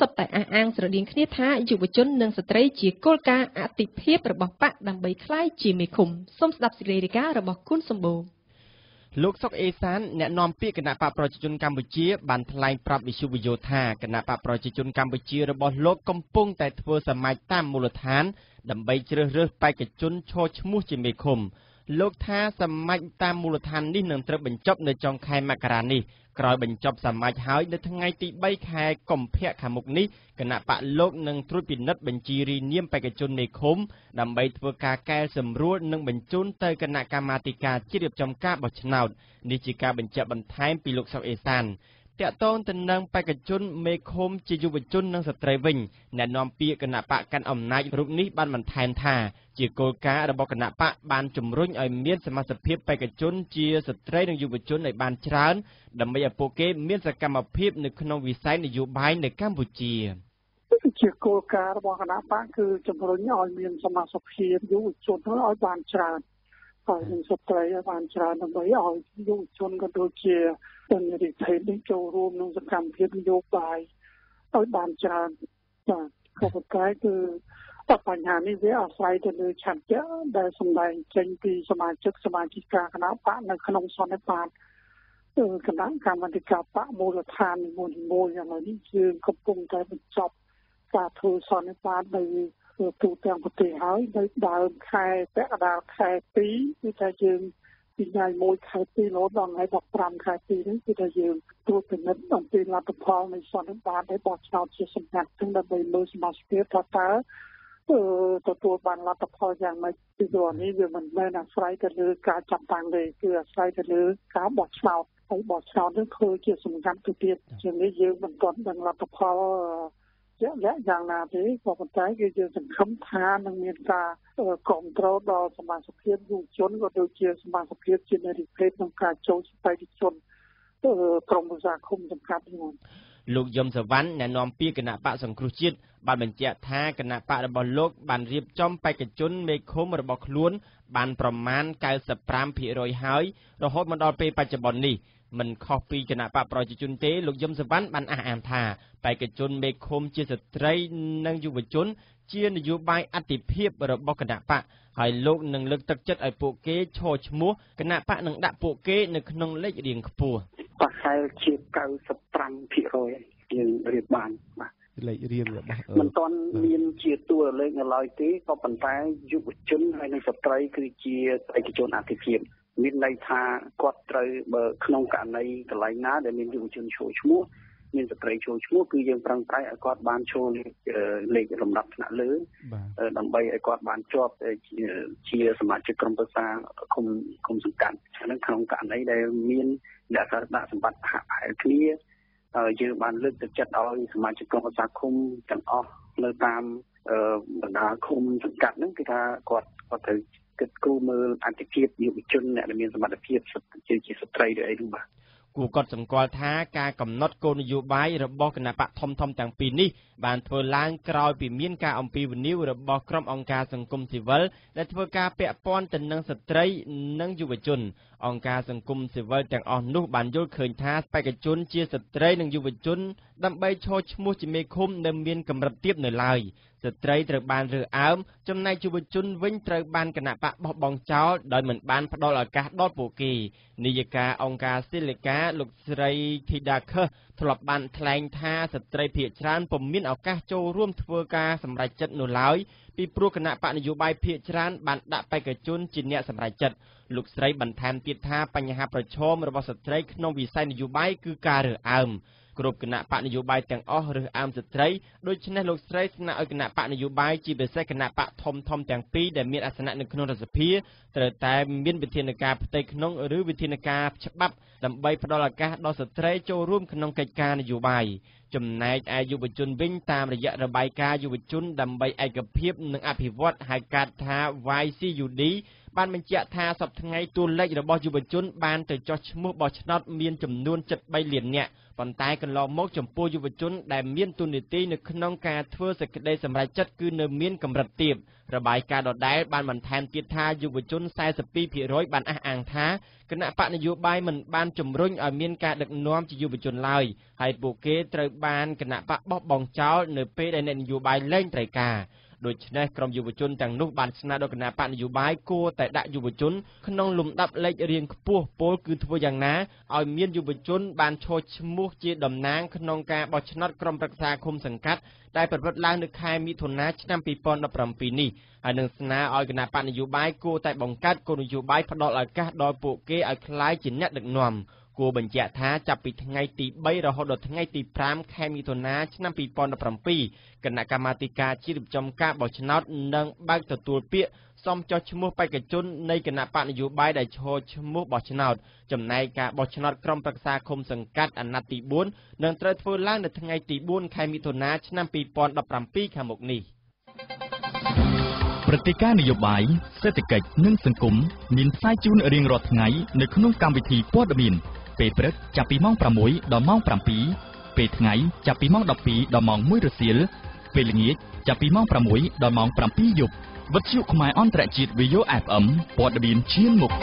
សុទ្ធតែអះអាងស្រដៀងគ្នាថាយុវជននិងស្ត្រីជាគោលការណ៍អតិភិបរបស់បកដើម្បីក្លាយជាមេឃុំសូមស្ដាប់សេចក្តីរាយការណ៍របស់គុណសម្បូរ
លោកសុកអេសានអ្នកនាំពាក្យគណៈបកប្រជាជនកម្ពុជាបានថ្លែងប្រាប់វិទ្យុវីយ៉ូថាគណៈបកប្រជាជនកម្ពុជារបស់លោកកំពុងតែធ្វើសមាជតាមមូលដ្ឋានដើម្បីជ្រើសរើសបេក្ខជនឈរឈ្មោះជាមេឃុំលោកថាសមាជតាមមូលដ្ឋាននេះនឹងត្រូវបញ្ចប់នៅចុងខែមករានេះក្រោយបញ្ចប់សមាជហើយនៅថ្ងៃទីបីខែកុម្ភៈខាងមុខនេះគណៈបកលោកនឹងត្រួតពិនិត្យបញ្ជីរីនាមបេក្ខជនមេឃុំដើម្បីធ្វើការកែសម្រួលនិងបញ្ជូនទៅគណៈកម្មាធិការជាតិរៀបចំការបោះឆ្នោតនេះជាការបញ្ជាក់បន្ថែមពីលោកសុកអេសានតាក់ទងទៅនឹងបេក្ខជនមេឃុំជាយុវជននិងស្ត្រីវិញអ្នកនាំពាក្យគណៈបកកាន់អំណាចរូបនេះបានបន្ថែមថាជាគោលការណ៍របស់គណៈបកបានជំរុញឲ្យមានសមាជិកភាពបេក្ខជនជាស្ត្រីនិងយុវជនឲ្យបានច្រើនដើម្បីឲ្យពួកគេមានសកម្មភាពនៅក្នុងវិស័យនយោបាយនៅកម្ពុជា
ជាគោលការណ៍របស់គណៈបកគឺជំរុញឲ្យមានសមាជិកភាពយុវជនឲ្យបានច្រើនហើយនឹងស្ត្រីឲ្យបានច្រើនដើម្បីឲ្យយុវជនក៏ដូចជាទាំងរិទ្ធិនេះចូលរួមក្នុងសកម្មភាពនយោបាយឲ្យបានច្រើនបាទក៏ប៉ុន្តែគឺបញ្ហានេះវាអាស្រ័យទៅលើឆន្ទៈដែលសម្ដែងចេញពីសមាជិកសមាជិកាគណៈបកនៅក្នុងសន្និបាតគណៈកម្មាធិការបកមូលដ្ឋានមួយមួយឥឡូវនេះយើងកំពុងតែបញ្ចប់ការធ្វើសន្និបាតនៅទូទាំងប្រទេសហើយនៅដើមខែកក្កដាខែពីរគឺថាយើងពីថ្ងៃមួយខែពីររហូតដល់ថ្ងៃដប់ប្រាំខែពីរនេះគឺថាយើងត្រួតពិនិត្យអំពីលទ្ធផលនៃសន្និបាតដែលបោះឆ្នោតជាសម្ងាត់ទាំងដើម្បីមើលសមាជិកភាពថាតើទទួលបានលទ្ធផលយ៉ាងម៉េចពីព្រោះនេះវាមិនមែនអាស្រ័យទៅលើការចាប់តាំងទេគឺអាស្រ័យទៅលើការបោះឆ្នោតហើយបោះឆ្នោតនេះធ្វើជាសម្ងាត់ទៅទៀតជាងនេះយើងមិនទាន់ដឹងលទ្ធផលជាក់លាក់យ៉ាងណាទេក៏ប៉ុន្តែគឺយើងសង្ឃឹមថានឹងមានការគ្រប់គ្រងដល់សមាជិកភាពយុវជនក៏ដូចជាសមាជិកភាពជានិរិទ្ធិក្នុងការចូលស្វែងរកជនក្រុមប្រឹក្សាឃុំសង្កាត់នេះ
លោកយមសវណ្ណអ្នកនាំពាក្យគណៈបកសង្គ្រោះជាតិបានបញ្ជាក់ថាគណៈបករបស់លោកបានរៀបចំបេក្ខជនមេឃុំរបស់ខ្លួនបានប្រមាណ កៅសិបប្រាំភាគរយ ហើយរហូតមកដល់ពេលបច្ចុប្បន្ននេះមិនខុសពីគណៈបកប្រជាជនទេលោកយមសវណ្ណបានអះអាងថាបេក្ខជនមេឃុំជាស្ត្រីនិងយុវជនជានយោបាយអតិភិបរបស់គណៈបកហើយលោកនឹងលើកទឹកចិត្តឲ្យពួកគេឈរឈ្មោះគណៈបកនឹងដាក់ពួកគេនៅក្នុងលេខរៀងខ្ពស់
ប្រហែលជា កៅសិបប្រាំភាគរយ យើងរៀបបានបាទ
លេខរៀងរបស់
មិនទាន់មានជាតួលេខនៅឡើយទេក៏ប៉ុន្តែយុវជនហើយនិងស្ត្រីគឺជាបេក្ខជនអតិភិបមានន័យថាគាត់ត្រូវបើក្នុងករណីកន្លែងណាដែលមានយុវជនចូលឈ្មោះមានស្ត្រីចូលឈ្មោះគឺយើងប្រឹងប្រែងឲ្យគាត់បានចូលលេខលំដាប់ថ្នាក់លើដើម្បីឲ្យគាត់បានជាប់ជាសមាជិកក្រុមប្រឹក្សាឃុំឃុំសង្កាត់ហ្នឹងក្នុងករណីដែលមានលក្ខណៈសម្បត្តិហាក់ហែលគ្នាយើងបានលើកទឹកចិត្តឲ្យសមាជិកក្រុមប្រឹក្សាឃុំទាំងអស់នៅតាមបណ្ដាឃុំសង្កាត់ហ្នឹងគឺថាគាត់គាត់ត្រូវគិតគូរមើលអតិភិបយុវជនអ្នកដែលមានសមត្ថភាពជាស្ត្រីឬអីនោះបាទ
គួរកត់សម្គាល់ថាការកំណត់គោលនយោបាយរបស់គណៈបកធំធំទាំងពីរនេះបានធ្វើឡើងក្រោយពីមានការអំពាវនាវរបស់ក្រុមអង្គការសង្គមស៊ីវិលដែលធ្វើការពាក់ព័ន្ធទៅនឹងស្ត្រីនិងយុវជនអង្គការសង្គមស៊ីវិលទាំងអស់នោះបានយល់ឃើញថាបេក្ខជនជាស្ត្រីនិងយុវជនដើម្បីឈរឈ្មោះជាមេឃុំនៅមានកម្រិតទាបនៅឡើយស្ត្រីត្រូវបានរើសអើងចំណែកយុវជនវិញត្រូវបានគណៈបកបោះបង់ចោលដោយមិនបានផ្ដល់ឱកាសដល់ពួកគេនាយិកាអង្គការស៊ីលីកាលោកស្រីធីដាខឹសធ្លាប់បានថ្លែងថាស្ត្រីភាគច្រើនពុំមានឱកាសចូលរួមធ្វើការសម្រេចចិត្តនោះឡើយពីព្រោះគណៈបកនយោបាយភាគច្រើនបានដាក់បេក្ខជនជាអ្នកសម្រេចចិត្តលោកស្រីបន្ថែមទៀតថាបញ្ហាប្រឈមរបស់ស្ត្រីក្នុងវិស័យនយោបាយគឺការរើសអើងគ្រប់គណៈបកនយោបាយទាំងអស់រើសអើងស្ត្រីដូច្នេះលោកស្រីស្នើឲ្យគណៈបកនយោបាយជាពិសេសគណៈបកធំធំទាំងពីរដែលមានអាសនៈនៅក្នុងរដ្ឋសភាត្រូវតែមានវិធានការផ្ទៃក្នុងឬវិធានការច្បាប់ដើម្បីផ្ដល់ឱកាសដល់ស្ត្រីចូលរួមក្នុងកិច្ចការនយោបាយចំណែកឯយុវជនវិញតាមរយៈរបាយការណ៍យុវជនដើម្បីឯកភាពនិងអភិវឌ្ឍហៅកាត់ថា វ៉ាយ ស៊ី យូ ឌី បានបញ្ជាក់ថាសប្តាហ៍ថ្ងៃតួលេខរបស់យុវជនបានទៅចុះឈ្មោះបោះឆ្នោតមានចំនួន ជិត បីលាននាក់ប៉ុន្តែកន្លងមកចំពោះយុវជនដែលមានទូនាទីនៅក្នុងការធ្វើសេចក្តីសម្រេចចិត្តគឺនៅមានកម្រិតទាបរបាយការណ៍ដដែលបានបន្ថែមទៀតថាយុវជន สี่สิบสองភាគរយ បានអះអាងថាគណៈបកនយោបាយមិនបានជំរុញឲ្យមានការដឹកនាំជាយុវជនឡើយហើយពួកគេត្រូវបានគណៈបកបោះបង់ចោលនៅពេលដែលអ្នកនយោបាយលែងត្រូវការដូច្នេះក្រុមយុវជនទាំងនោះបានស្នើដល់គណៈបកនយោបាយគួរតែដាក់យុវជនក្នុងលំដាប់លេខរៀងខ្ពស់ពលគឺធ្វើយ៉ាងណាឲ្យមានយុវជនបានឈរឈ្មោះជាតំណាងក្នុងការបោះឆ្នោតក្រុមប្រឹក្សាឃុំសង្កាត់ដែលប្រព្រឹត្តឡើងនៅខែមិថុនាឆ្នាំពីរពាន់ដប់ប្រាំពីរនេះហើយនឹងស្នើឲ្យគណៈបកនយោបាយគួរតែបង្កើតគោលនយោបាយផ្ដល់ឱកាសដល់ពួកគេឲ្យក្លាយជាអ្នកដឹកនាំគួរបញ្ជាក់ថាចាប់ពីថ្ងៃទីបីរហូតដល់ថ្ងៃទីប្រាំខែមិថុនាឆ្នាំពីរពាន់ដប់ប្រាំពីរគណៈកម្មាធិការជាតិរៀបចំការបោះឆ្នោតនឹងបើកទទួលពាក្យសមចុះឈ្មោះបេក្ខជននៃគណៈបកនយោបាយដែលឈរឈ្មោះបោះឆ្នោតចំណែកការបោះឆ្នោតក្រុមប្រឹក្សាឃុំសង្កាត់អាណត្តិទីបួននឹងត្រូវធ្វើឡើងនៅថ្ងៃទីបួនខែមិថុនាឆ្នាំពីរពាន់ដប់ប្រាំពីរខាងមុខនេះ
ព្រឹត្តិការណ៍នយោបាយសេដ្ឋកិច្ចនិងសង្គមមានផ្សាយជូនរៀងរាល់ថ្ងៃនៅក្នុងកម្មវិធីព័ត៌មានពេលព្រឹកចាប់ពីម៉ោងប្រាំមួយដល់ម៉ោងប្រាំពីរពេលថ្ងៃចាប់ពីម៉ោងដប់ពីរដល់ម៉ោងមួយរសៀលពេលល្ងាចចាប់ពីម៉ោងប្រាំមួយដល់ម៉ោងប្រាំពីរយប់វិទ្យុខ្មែរអន្តរជាតិ វី អូ អេហ្វ អេម ព័ត៌មានឈានមុខ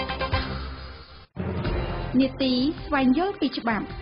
នីតិស្វែងយល់ពីច្បាប់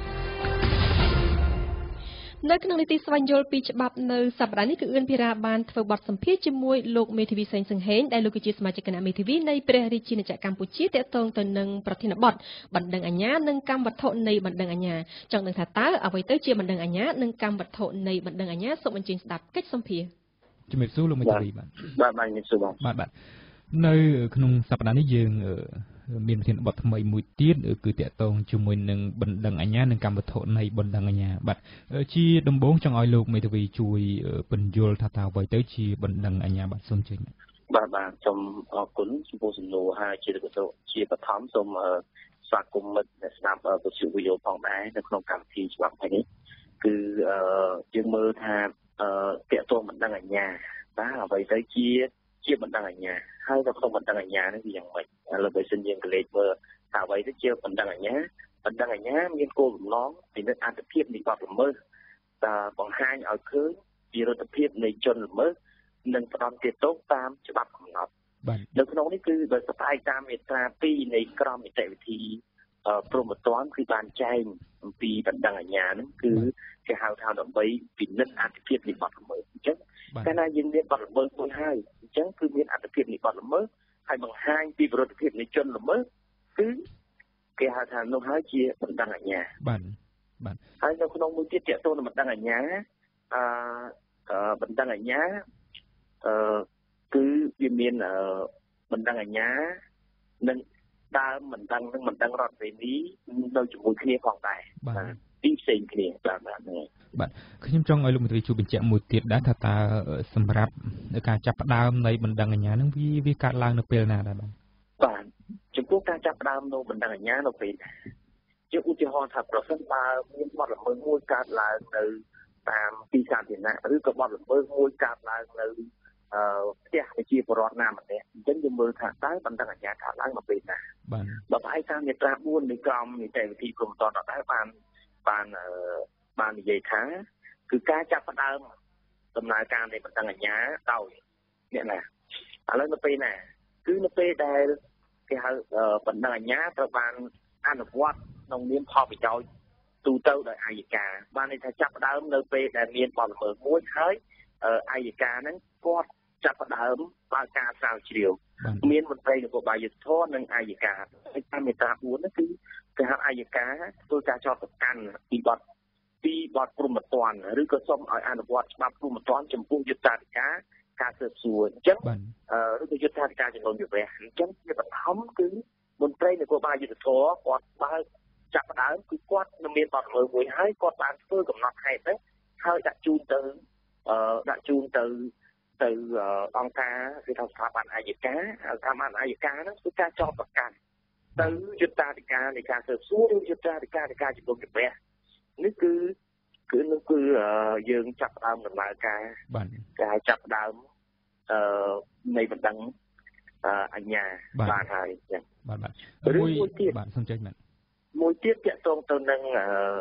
នៅក្នុងនីតិស្វែងយល់ពីច្បាប់នៅសប្តាហ៍នេះគឺអឿនភិរាបានធ្វើបទសម្ភាសន៍ជាមួយលោកមេធាវីសេងសង្ហេងដែលលោកគឺជាសមាជិកគណៈមេធាវីនៃព្រះរាជាណាចក្រកម្ពុជាទាក់ទងទៅនឹងប្រធានបទបណ្ដឹងអាជ្ញានិងកម្មវត្ថុនៃបណ្ដឹងអាជ្ញាចង់ដឹងថាតើអ្វីទៅជាបណ្ដឹងអាជ្ញានិងកម្មវត្ថុនៃបណ្ដឹងអាជ្ញាសូមអញ្ជើញស្ដាប់កិច្ចសម្ភាសន៍
ជំរាបសួរលោកមេធាវីបាទ
បាទបាទជំរាបសួរបាទ
បាទបាទនៅក្នុងសប្តាហ៍នេះយើងមានប្រធានបទថ្មីមួយទៀតគឺតាក់ទងជាមួយនឹងបណ្ដឹងអាជ្ញានិងកម្មវត្ថុនៃបណ្ដឹងអាជ្ញាបាទជាដំបូងចង់ឲ្យលោកមេធាវីជួយពន្យល់ថាតើអ្វីទៅជាបណ្ដឹងអាជ្ញាបាទសូមជើញ
បាទបាទសូមអរគុណចំពោះសំណួរហើយជាជាបឋមសូមស្វាគមន៍មិត្តអ្នកស្ដាប់វិទ្យុវីអូផងដែរនៅក្នុងកម្មវិធីច្បាប់ថ្ងៃនេះគឺយើងមើលថាតាក់ទងបណ្ដឹងអាជ្ញាតើអ្វីទៅជាជាបណ្ដឹងអាជ្ញាហើយនៅក្នុងបណ្ដឹងអាជ្ញានេះវាយ៉ាងម៉េចឥឡូវបើសិនយើងកលេចមើលថាអ្វីទៅជាបណ្ដឹងអាជ្ញាបណ្ដឹងអាជ្ញាមានគោលបំណងពិនិត្យអត្ថភាពនៃបទល្មើសតើបង្ហាញឲ្យឃើញពីរដ្ឋភាពនៃជនល្មើសនិងផ្ដន្ទាទោសតាមច្បាប់កំណត់នៅក្នុងនេះគឺដោយស្ដែងតាមមាត្រាពីរនៃក្រមនីតិវិធីព្រហ្មទណ្ឌគឺបានចែងអំពីបណ្ដឹងអាជ្ញាហ្នឹងគឺគេហៅថាដើម្បីពិនិត្យអត្ថភាពនៃបទល្មើសអញ្ចឹងកាលណាយើងមានបទល្មើសមួយហើយអញ្ចឹងគឺមានអត្ថភាពនៃបទល្មើសហើយបង្ហាញពីវិរុទ្ធភាពនៃជនល្មើសគឺគេហៅថានោះហើយជាបណ្ដឹងអាជ្ញា
បាទបាទ
ហើយនៅក្នុងមួយទៀតទាក់ទងនឹងបណ្ដឹងអាជ្ញាអឺបណ្ដឹងអាជ្ញាអឺគឺវាមានបណ្ដឹងអាជ្ញានិងដើមបណ្ដឹងនិងបណ្ដឹងរដ្ឋវេនីនៅជាមួយគ្នាផងដែរបាទពីផ្សេងគ្នាបាទបាទហ្នឹង
បាទខ្ញុំចង់ឲ្យលោកមេធាវីជួយបញ្ជាក់មួយទៀតដែរថាតើសម្រាប់ការចាប់ផ្ដើមនៃបណ្ដឹងអាជ្ញានឹងវាវាកើតឡើងនៅពេលណាដែរបាទ
បាទចំពោះការចាប់ផ្ដើមនៅបណ្ដឹងអាជ្ញានៅពេលណាជាឧទាហរណ៍ថាប្រសិនបើមានបទល្មើសមួយកើតឡើងនៅតាមទីសាធារណៈឬក៏បទល្មើសមួយកើតឡើងនៅអឺផ្ទះប្រជាពលរដ្ឋណាម្នាក់អញ្ចឹងយើងមើលថាតើបណ្ដឹងអាជ្ញាកើតឡើងនៅពេលណា
បាទ
បើផ្អែកតាមមាត្រាបួននៃក្រមនីតិវិធីព្រហ្មទណ្ឌដដែលបានបានអឺបាននិយាយថាគឺការចាប់ផ្ដើមដំណើរការនៃបណ្ដឹងអាជ្ញាដោយអ្នកណាឥឡូវនៅពេលណាគឺនៅពេលដែលគេហៅបណ្ដឹងអាជ្ញាត្រូវបានអនុវត្តក្នុងនាមផលប្រយោជន៍ទូទៅដោយអัยការបានន័យថាចាប់ផ្ដើមនៅពេលដែលមានបទល្មើសមួយហើយអัยការហ្នឹងគាត់ចាប់ផ្ដើមបើកការស្រាវជ្រាវមានមន្ត្រីនគរបាលយុត្តិធម៌និងអัยការហើយតាមមាត្រាបួនហ្នឹងគឺគេហៅអัยការធ្វើការចោទប្រកាន់ពីបទពីបទព្រហ្មទណ្ឌឬក៏សុំឲ្យអនុវត្តច្បាប់ព្រហ្មទណ្ឌចំពោះយុត្តាធិការការស៊ើបសួរអញ្ចឹងឬក៏យុត្តាធិការចំនួនវិវៈអញ្ចឹងជាបឋមគឺមន្ត្រីនគរបាលយុត្តិធម៌គាត់បើកចាប់ផ្ដើមគឺគាត់នឹងមានបទល្មើសមួយហើយគាត់បានធ្វើកំណត់ហេតុហ្នឹងហើយដាក់ជូនទៅអឺដាក់ជូនទៅទៅអង្គការគឺថាស្ថាប័នអัยការស្ថាប័នអัយការហ្នឹងគឺការចោទប្រកាន់ទៅយុត្តាធិការនៃការស៊ើបសួរឬយុត្តាធិការនៃការជំនុំជម្រះនេះគឺគឺនោះគឺយើងចាប់ផ្ដើមដំណើរការ
បាទ
ការចាប់ផ្ដើមអឺនៃបណ្ដឹងអាជ្ញាបានហើយចឹង
បាទបាទ
មួយទៀត
បាទសំចៃមែន
មួយទៀតទាក់ទងទៅនឹង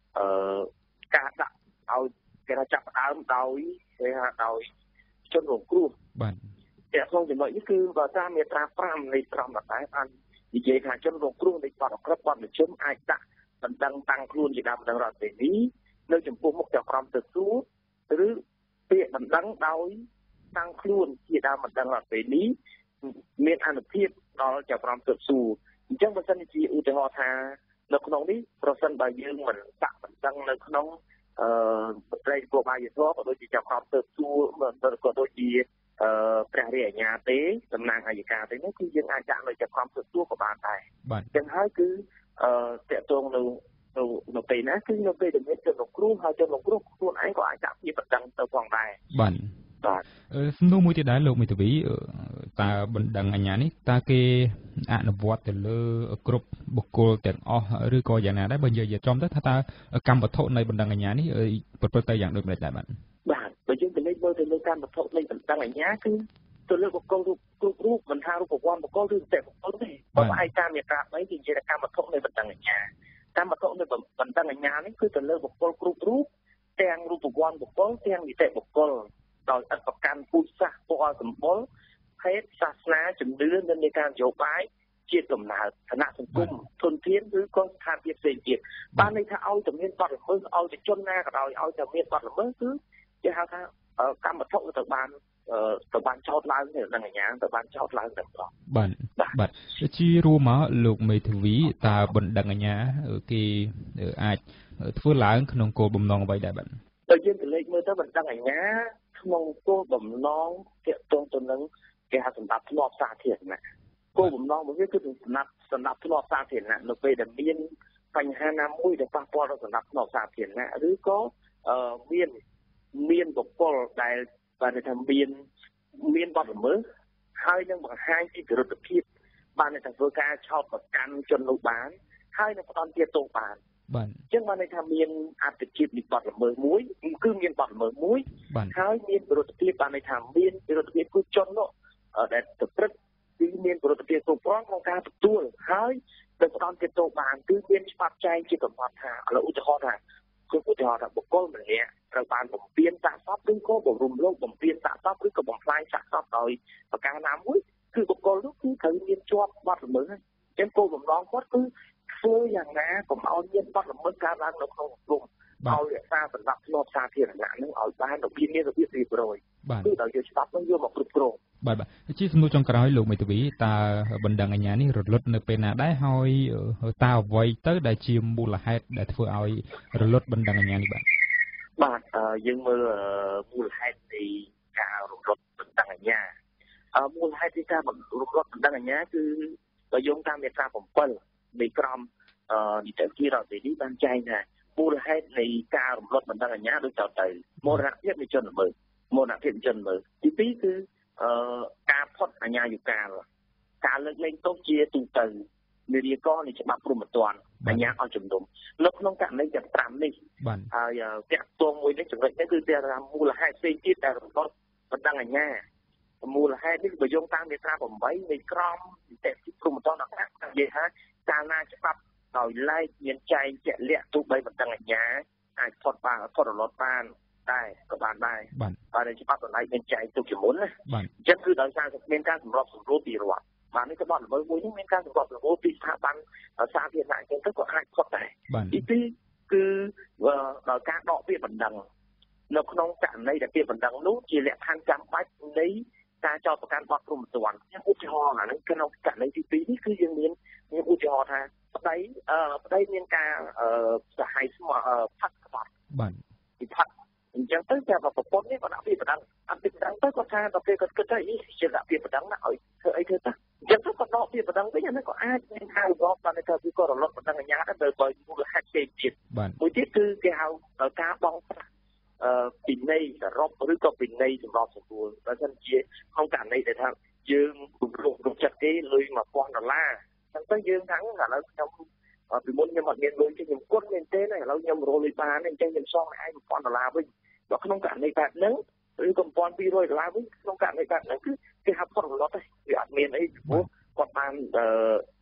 អឺការដាក់ឲ្យគេថាចាប់ផ្ដើមដោយគេថាដោយជនរងគ្រោះ
បាទ
តែក្នុងចំណុចនេះគឺបើតាមមាត្រាប្រាំនៃក្រមរដ្ឋបាននិយាយថាជនរងគ្រោះនៃបទអក្រិតបទមជ្ឈិមអាចដាក់បណ្ដឹងតាំងខ្លួនជាដើមបណ្ដឹងរដ្ឋពេលនេះនៅចំពោះមុខចក្រមទៅសួរឬពាក្យបណ្ដឹងដោយតាំងខ្លួនជាដើមបណ្ដឹងរដ្ឋពេលនេះមានអនុភាពដល់ចក្រមទៅសួរអញ្ចឹងបើសិនជាឧទាហរណ៍ថានៅក្នុងនេះប្រសិនបើយើងមិនដាក់បណ្ដឹងនៅក្នុងអឺមន្ត្រីគោលបាយធម៌ក៏ដូចជាចក្រមទៅសួរក៏ដូចជាអឺព្រះរាជអាជ្ញាទេតំណាងអัยការទេនោះគឺយើងអាចដាក់នៅចក្រមទៅសួរក៏បានដែរអញ្ចឹងហើយគឺអឺតកតងនៅនៅនៅពេលណាគឺនៅពេលដែលមានជនរងគ្រោះហើយជនរងគ្រោះខ្លួនឯងក៏អាចដាក់ជាបណ្ដឹងទៅផងដែរ
បាទ
បាទ
សំណួរមួយទៀតដែរលោកមេធាវីតើបណ្ដឹងអាជ្ញានេះតើគេអនុវត្តទៅលើគ្រប់បុគ្គលទាំងអស់ឬក៏យ៉ាងណាដែរបើនិយាយចំទៅថាតើកម្មវត្ថុនៃបណ្ដឹងអាជ្ញានេះប្រព្រឹត្តទៅយ៉ាងដូចម្តេចដែរបាទ
បាទបើយើងទៅលេខមើលទៅលើកម្មវត្ថុនៃបណ្ដឹងអាជ្ញាគឺទៅលើបុគ្គលគ្រប់រូបមិនថារូបវ័ន្តបុគ្គលឬតែបុគ្គលទេបើឯកតាមមាត្រាបីគឺនិយាយថាកម្មវត្ថុនៃបណ្ដឹងអាជ្ញាកម្មវត្ថុនៃបណ្ដឹងអាជ្ញានេះគឺទៅលើបុគ្គលគ្រប់រូបទាំងរូបវ័ន្តបុគ្គលទាំងនីតិបុគ្គលដោយឥតប្រកាន់ពូជសាសន៍ពណ៌សម្បុរភេទសាសនាជំនឿនិងនៃការនយោបាយជាតិកំណើតឋានៈសង្គមធនធានឬក៏ស្ថានភាពផ្សេងទៀតបានន័យថាឲ្យតែមានបទល្មើសឲ្យតែជនណាក៏ដោយឲ្យតែមានបទល្មើសគឺគេហៅថាកម្មវត្ថុទៅបានទៅបានចោតឡើងនៅនឹងអាជ្ញាទៅបានចោតឡើងតែម្ដង
បាទបាទជារួមមកលោកមេធាវីតើបណ្ដឹងអាជ្ញាគេអាចធ្វើឡើងក្នុងគោលបំណងអ្វីដែរបាទ
បើយើងទៅលេខមើលទៅបណ្ដឹងអាជ្ញាក្នុងគោលបំណងទាក់ទងទៅនឹងគេហៅសម្រាប់ធ្នាប់សាធារណៈគោលបំណងរបស់វាគឺសម្រាប់សម្រាប់ធ្នាប់សាធារណៈនៅពេលដែលមានបញ្ហាណាមួយដែលប៉ះពាល់ដល់សម្រាប់ធ្នាប់សាធារណៈឬក៏មានមានបុគ្គលដែលបានថាមានមានបទល្មើសហើយនឹងបង្ហាញពីវិរុទ្ធភាពបានតែធ្វើការឆោតប្រកាន់ជននោះបានហើយនឹងផ្ដន់ទាទោសបាន
បាទ
អញ្ចឹងបានន័យថាមានអត្តភាពនៃបទល្មើសមួយគឺមានបទល្មើសមួយហើយមានវិរុទ្ធភាពបានន័យថាមានវិរុទ្ធភាពគឺជននោះដែលប្រព្រឹត្តគឺមានវិរុទ្ធភាពគ្រប់គ្រាន់ក្នុងការទទួលហើយនឹងផ្ដន់ទាទោសបានគឺមានច្បាប់ចែងជាកំណត់ថាឥឡូវឧទាហរណ៍ថាគឺឧទាហរណ៍ថាបុគ្គលម្នាក់ត្រូវបានបំពេញសាកសពឬក៏បំរុំលោកបំពេញសាកសពឬក៏បំផ្លាញសាកសពដោយប្រការណាមួយគឺបុគ្គលនោះគឺត្រូវមានជាប់បទល្មើសហើយអញ្ចឹងគោលបំណងគាត់គឺធ្វើយ៉ាងណាកុំឲ្យមានបទល្មើសកើតឡើងនៅក្នុងសង្គមឲ្យរក្សាសណ្ដាប់ធ្នាប់សាធារណៈនឹងឲ្យបានរបៀបមានរបៀបរៀបរយគឺដល់យកច្បាប់នឹងយកមកគ្រប់គ្រង
បាទបាទជាសំណួរចុងក្រោយលោកមេធាវីតើបណ្ដឹងអាជ្ញានេះរលត់នៅពេលណាដែរហើយតើអ្វីទៅដែលជាមូលហេតុដែលធ្វើឲ្យរលត់បណ្ដឹងអាជ្ញានេះបាទ
បាទយើងមើលមូលហេតុនៃការរលត់បណ្ដឹងអាជ្ញាមូលហេតុនៃការរលត់បណ្ដឹងអាជ្ញាគឺបើយោងតាមមាត្រាbảyនៃក្រមនីតិវិធីរដ្ឋនេះបានចែងថាមូលហេតុនៃការរំលត់បណ្ដឹងអាជ្ញាដូចតទៅមរណភាពនៃជនល្មើសមរណភាពនៃជនល្មើសទីពីរគឺការផុតអាជ្ញាយុកាលការលើកលែងទោសជាទូទៅនារីកនៃច្បាប់ព្រហ្មទណ្ឌអាជ្ញាអស់ជំនុំនៅក្នុងករណីទាំងប្រាំនេះហើយតាក់ទងមួយនេះចំណុចនេះគឺតែថាមូលហេតុផ្សេងទៀតដែលរំលត់បណ្ដឹងអាជ្ញាមូលហេតុនេះបើយោងតាមមាត្រា៨នៃក្រមនីតិវិធីព្រហ្មទណ្ឌនិយាយថាកាលណាច្បាប់ដោយឡែកមានចែងជាក់លាក់ទោះបីបណ្ដឹងអាជ្ញាអាចផុតបានផុតរលត់បានដែរក៏បានដែរបាទតែច្បាប់ដោយឡែកមានចែងទុកជាមុនណាអញ្ចឹងគឺដោយសារមានការសម្របសម្រួលពីរដ្ឋបាទនេះក៏បទល្មើសមួយនេះមានការសម្របសម្រួលពីស្ថាប័នសាធារណៈអញ្ចឹងទៅក៏អាចផុតដែរទីពីរគឺដោយការដកពាក្យបណ្ដឹងនៅក្នុងករណីដែលពាក្យបណ្ដឹងនោះជាលក្ខខណ្ឌចាំបាច់នៃការចោទប្រកាន់បទព្រហ្មទណ្ឌខ្ញុំឧទាហរណ៍អាហ្នឹងក្នុងករណីទីពីរនេះគឺយើងមានខ្ញុំឧទាហរណ៍ថាប្តីអឺប្តីមានការសហ័យស្មោះផាត់ក្បត់
បាទ
ពីផាត់អញ្ចឹងទៅតែប្រពន្ធនេះគាត់ដាក់ពាក្យបណ្ដឹងអត់ពាក្យបណ្ដឹងទៅគាត់ថាដល់ពេលគាត់គិតថាអីជាដាក់ពាក្យបណ្ដឹងណាឲ្យធ្វើអីធ្វើទៅអញ្ចឹងទៅគាត់ដកពាក្យបណ្ដឹងវិញអានេះក៏អាចមានការរំលោភបានថាវាក៏រលត់បណ្ដឹងអាជ្ញាដែរបើមូលហេតុផ្សេងទៀតមួយទៀតគឺគេហៅការបងប្រាស់អឺពីនៃសរុបឬក៏ពីនៃសម្របសម្រួលបើមិនជាក្នុងករណីដែលថាយើងរំលោភរំចិត្តគេលុយមួយពាន់ដុល្លារអញ្ចឹងទៅយើងថាឥឡូវខ្ញុំពីមុនខ្ញុំអត់មានលុយទេខ្ញុំគត់មែនទេឥឡូវខ្ញុំរលុយបានអញ្ចឹងខ្ញុំសងឲ្យឯងមួយពាន់ដុល្លារវិញបើក្នុងករណីបែបហ្នឹងឬក៏មួយពាន់ពីររយដុល្លារវិញក្នុងករណីបែបហ្នឹងគឺគេហៅផុតរលត់ទេវាអត់មានអីព្រោះគាត់បានអឺ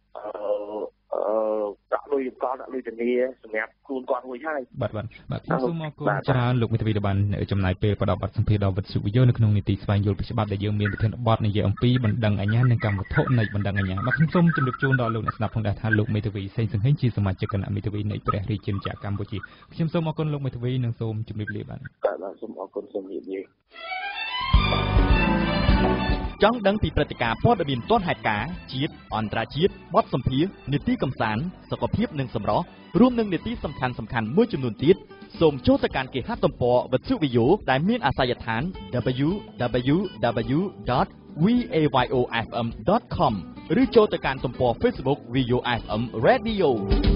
អឺអឺដាក់លុយកត់ដាក់លុយធានាសម្រាប់ខ្លួនគាត់រួចហើយ
បាទបាទបាទខ្ញុំសូមអរគុណច្រើនលោកមេធាវីដែលបានចំណាយពេលផ្ដល់បទសម្ភាសន៍ដល់វិទ្យុវិទ្យុនៅក្នុងនីតិស្វែងយល់ពីច្បាប់ដែលយើងមានប្រធានបទនិយាយអំពីបណ្ដឹងអាជ្ញានិងកម្មវត្ថុនៃបណ្ដឹងអាជ្ញាបាទខ្ញុំសូមជម្រាបជូនដល់លោកអ្នកស្ដាប់ផងដែរថាលោកមេធាវីសេងសង្ហិញជាសមាជិកគណៈមេធាវីនៃព្រះរាជាណាចក្រកម្ពុជាខ្ញុំសូមអរគុណលោកមេធាវីនិងសូមជម្រាបលាបាទ
បាទសូមអរគុណសូមជម្រាបលា
ចង់ដឹងពីព្រឹត្តិការណ៍ព័ត៌មានទាន់ហេតុការណ៍ជាតិអន្តរជាតិបទសម្ភាសន៍នីតិកំសាន្តសុខភាពនិងសម្រស់រួមនឹងនីតិសំខាន់សំខាន់មួយចំនួនទៀតសូមចូលទៅកាន់គេហទំព័រវិទ្យុវីយ៉ូដែលមានអាសយដ្ឋាន double-u double-u double-u ដត វី เอ วาย โอ เอฟ เอ็ม ដត com ឬចូលទៅកាន់ទំព័រ Facebook វី โอ เอฟ เอ็ม Radio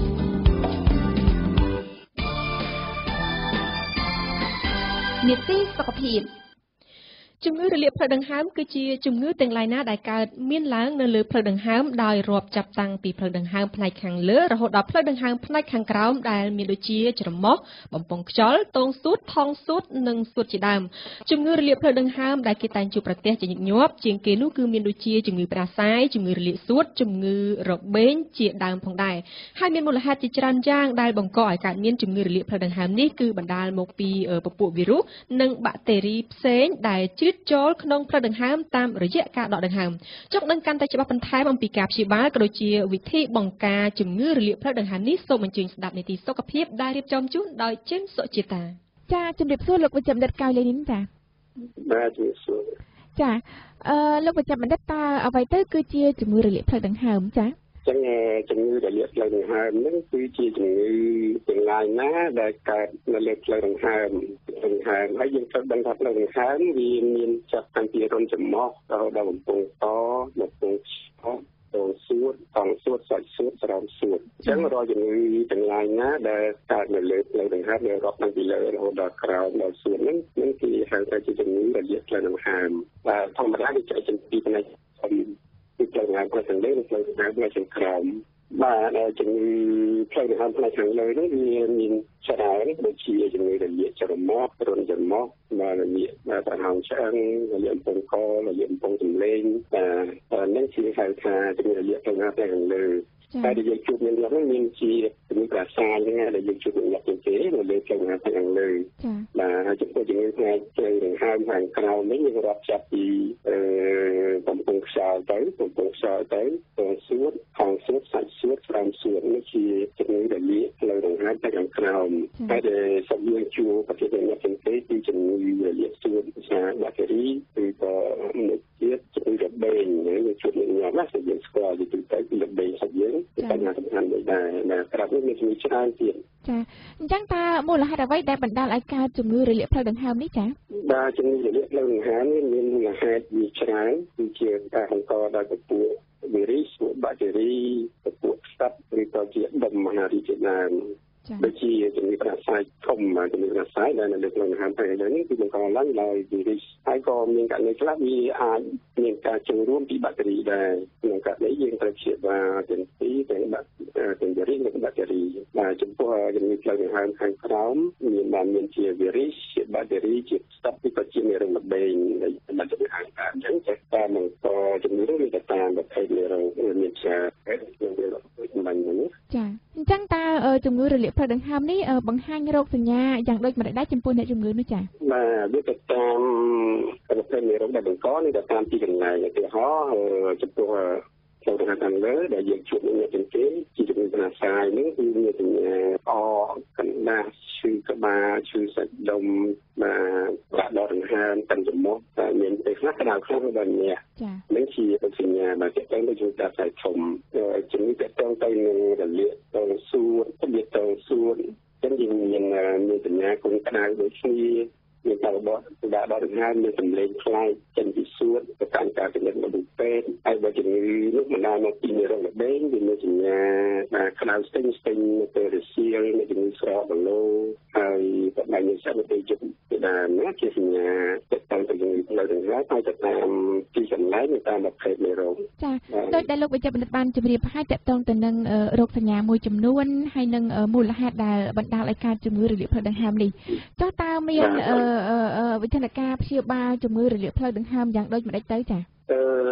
នីតិសុខភាពជំងឺរលាកផ្លូវដង្ហើមគឺជាជំងឺទាំងឡាយណាដែលកើតមានឡើងនៅលើផ្លូវដង្ហើមដោយរាប់ចាប់តាំងពីផ្លូវដង្ហើមផ្នែកខាងលើរហូតដល់ផ្លូវដង្ហើមផ្នែកខាងក្រោមដែលមានដូចជាច្រមុះបំពង់ខ្យល់ទងសួតថងសួតនិងសួតជាដើមជំងឺរលាកផ្លូវដង្ហើមដែលគេតែងជួបប្រទះជាញឹកញាប់ជាងគេនោះគឺមានដូចជាជំងឺផ្ដាសាយជំងឺរលាកសួតជំងឺរបេងជាដើមផងដែរហើយមានមូលហេតុជាច្រើនយ៉ាងដែលបង្កឲ្យកើតមានជំងឺរលាកផ្លូវដង្ហើមនេះគឺបណ្ដាលមកពីពពួកវីរុសនិងបាក់តេរីផ្សេងដែលជ្រៀតចូលក្នុងផ្លូវដង្ហើមតាមរយៈការដកដង្ហើមចង់ដឹងកាន់តែច្បាស់បន្ថែមអំពីការព្យាបាលក៏ដូចជាវិធីបង្ការជំងឺរលាកផ្លូវដង្ហើមនេះសូមអញ្ជើញស្ដាប់នីតិសុខភាពដែលរៀបចំជូនដោយជិនសុជាតាចាជំរាបសួរលោកវិជ្ជបណ្ឌិតកៅលេនីនចា
បាទជំរាបសួរ
ចាអឺលោកវិជ្ជបណ្ឌិតតើអ្វីទៅគឺជាជំងឺរលាកផ្លូវដង្ហើមចា
ចឹងជំងឺរលាកផ្លូវដង្ហើមហ្នឹងគឺជាជំងឺទាំងឡាយណាដែលកើតនៅលើផ្លូវដង្ហើមដង្ហើមហើយយើងត្រូវដឹងថាផ្លូវដង្ហើមវាមានចាប់តាំងពីរុនច្រមុះរហូតដល់បំពង់កបំពង់ឆ្អោតងសួតតងសួតសាច់សួតស្រោមសួតអញ្ចឹងរាល់ជំងឺទាំងឡាយណាដែលកើតនៅលើផ្លូវដង្ហើមដែលរាប់តាំងពីលើរហូតដល់ក្រោមដល់សួតហ្នឹងហ្នឹងគេហៅថាជាជំងឺរលាកផ្លូវដង្ហើមបាទធម្មតាវាចែកជាពីរផ្នែកពីផ្លូវដង្ហើមផ្នែកខាងលើនិងផ្លូវដង្ហើមផ្នែកខាងក្រោមបាទជំងឺផ្លូវដង្ហើមផ្នែកខាងលើនេះវាមានច្រើនដូចជាជំងឺរលាកច្រមុះរុនច្រមុះបាទរលាកបាទប្រហោងឆ្អឹងរលាកបំពង់ករលាកបំពង់សម្លេងបាទនឹងជាហៅថាជំងឺរលាកផ្លូវដង្ហើមផ្នែកខាងលើតែដែលយើងជួបមានយ៉ាងនេះមានជាជំងឺប្រសាយហ្នឹងដែលយើងជួបមានយ៉ាងទេនៅលើផ្លូវដង្ហើមខាងលើបាទហើយចំពោះជំងឺផ្នែកផ្លូវដង្ហើមខាងក្រោមនេះយើងរាប់ចាប់ពីអឺបំពង់ខ្យល់ទៅបំពង់ខ្យល់ទៅទងសួតខងសួតសាច់សួតស្រោមសួតនេះជាជំងឺរលាកផ្លូវដង្ហើមខាងក្រោមហើយដែលសំយើងជួបប្រភេទនេះជាទេគឺជំងឺរលាកសួតភាសាបាក់តេរីឬក៏មួយទៀតជំងឺរបេងយើងជួបមានយ៉ាងណាដែលយើងស្គាល់ពីទៅគឺរបេងសាច់យើងជាបញ្ហាសំខាន់មួយដែរដែលប្រាប់នេះមានជំងឺច្រើនទៀត
ចាអញ្ចឹងតើមូលហេតុអ្វីដែលបណ្ដាលឲ្យកើតជំងឺរលាកផ្លូវដង្ហើមនេះចា
បាទជំងឺរលាកផ្លូវដង្ហើមនេះមានមូលហេតុវាច្រើនគឺជាការបង្កដោយពពួកវីរុសបាក់តេរីពពួកសត្វឬក៏ជាដុំមហារីកជាដើមដូចជាជំងឺផ្ដាសាយធំជំងឺផ្ដាសាយដែលនៅលើផ្លូវដង្ហើមផ្សេងៗនេះគឺបង្កឡើងដោយវីរុសហើយក៏មានករណីខ្លះវាអាចមានការចូលរួមពីបាក់តេរីដែរក្នុងករណីយើងត្រូវព្យាបាលទាំងពីរទាំងបាក់ទាំងវីរុសនិងបាក់តេរីបាទចំពោះជំងឺផ្លូវដង្ហើមខាងក្រោមមានបានមានជាវីរុសជាបាក់តេរីជាស្តាប់ឬក៏ជាមេរោគរបេងដែលបាក់តេរីខាងក្រោមអញ្ចឹងតែតាមបង្កជំងឺនេះទៅតាមប្រភេទមេរោគមានសារជំងឺរបស់បាញ់នេះ
ចាអញ្ចឹងតើជំងឺរលាកផ្លូវដង្ហើមនេះបង្ហាញរោគសញ្ញាយ៉ាងដូចម្តេចដែរចំពោះអ្នកជំងឺនោះចា៎
បាទវាទៅតាមប្រភេទមេរោគដែលបង្កនេះទៅតាមទីកន្លែងឧទាហរណ៍ចំពោះផ្លូវដង្ហើមខាងលើដែលយើងជួបមានជំងឺជាជំងឺផ្ដាសាយនេះគឺមានសញ្ញាអកណ្ដាស់ឈឺក្បាលឈឺសាច់ដុំបាទដកដង្ហើមកាន់ច្រមុះតែមានពេលខ្លះក្តៅខ្លាំងដល់ញ៉ាំនេះជាសញ្ញាបាទតើតើដូចជាផ្ដាសាយធំជំងឺតើតើទៅនឹងរលាកទៅសួតទៅទៅសួតចឹងយើងមានមានសញ្ញាគុំក្តៅដូចគ្នាមានការបត់ស្ដារដកដង្ហើមមានសម្លេងខ្លាំងចេញពីសួតទៅតាមការពិនិត្យរបស់ពេទ្យហើយបើជំងឺនោះបណ្ដាលមកពីមេរោគរបេងវាមានសញ្ញាបាទក្តៅស្ទើងស្ទើងទៅរសៀលមានជំងឺស្រកបឡូហើយក៏បានមានសារទៅជុំពីដើមណាជាសញ្ញាទៅតាមជំងឺផ្លូវដង្ហើមហើយទៅតាមទីកន្លែងតាមប្រភេទមេរោគ
ចាដោយដែលលោកវិជ្ជបណ្ឌិតបានជម្រាបឲ្យតកតងទៅនឹងរោគសញ្ញាមួយចំនួនហើយនឹងមូលហេតុដែលបណ្ដាលឲ្យកើតជំងឺរលាកផ្លូវដង្ហើមនេះចុះតើមានវិធានការព្យាបាលជំងឺរលាកផ្លូវដង្ហើមយ៉ាងដូចម្តេចទៅចា
អឺ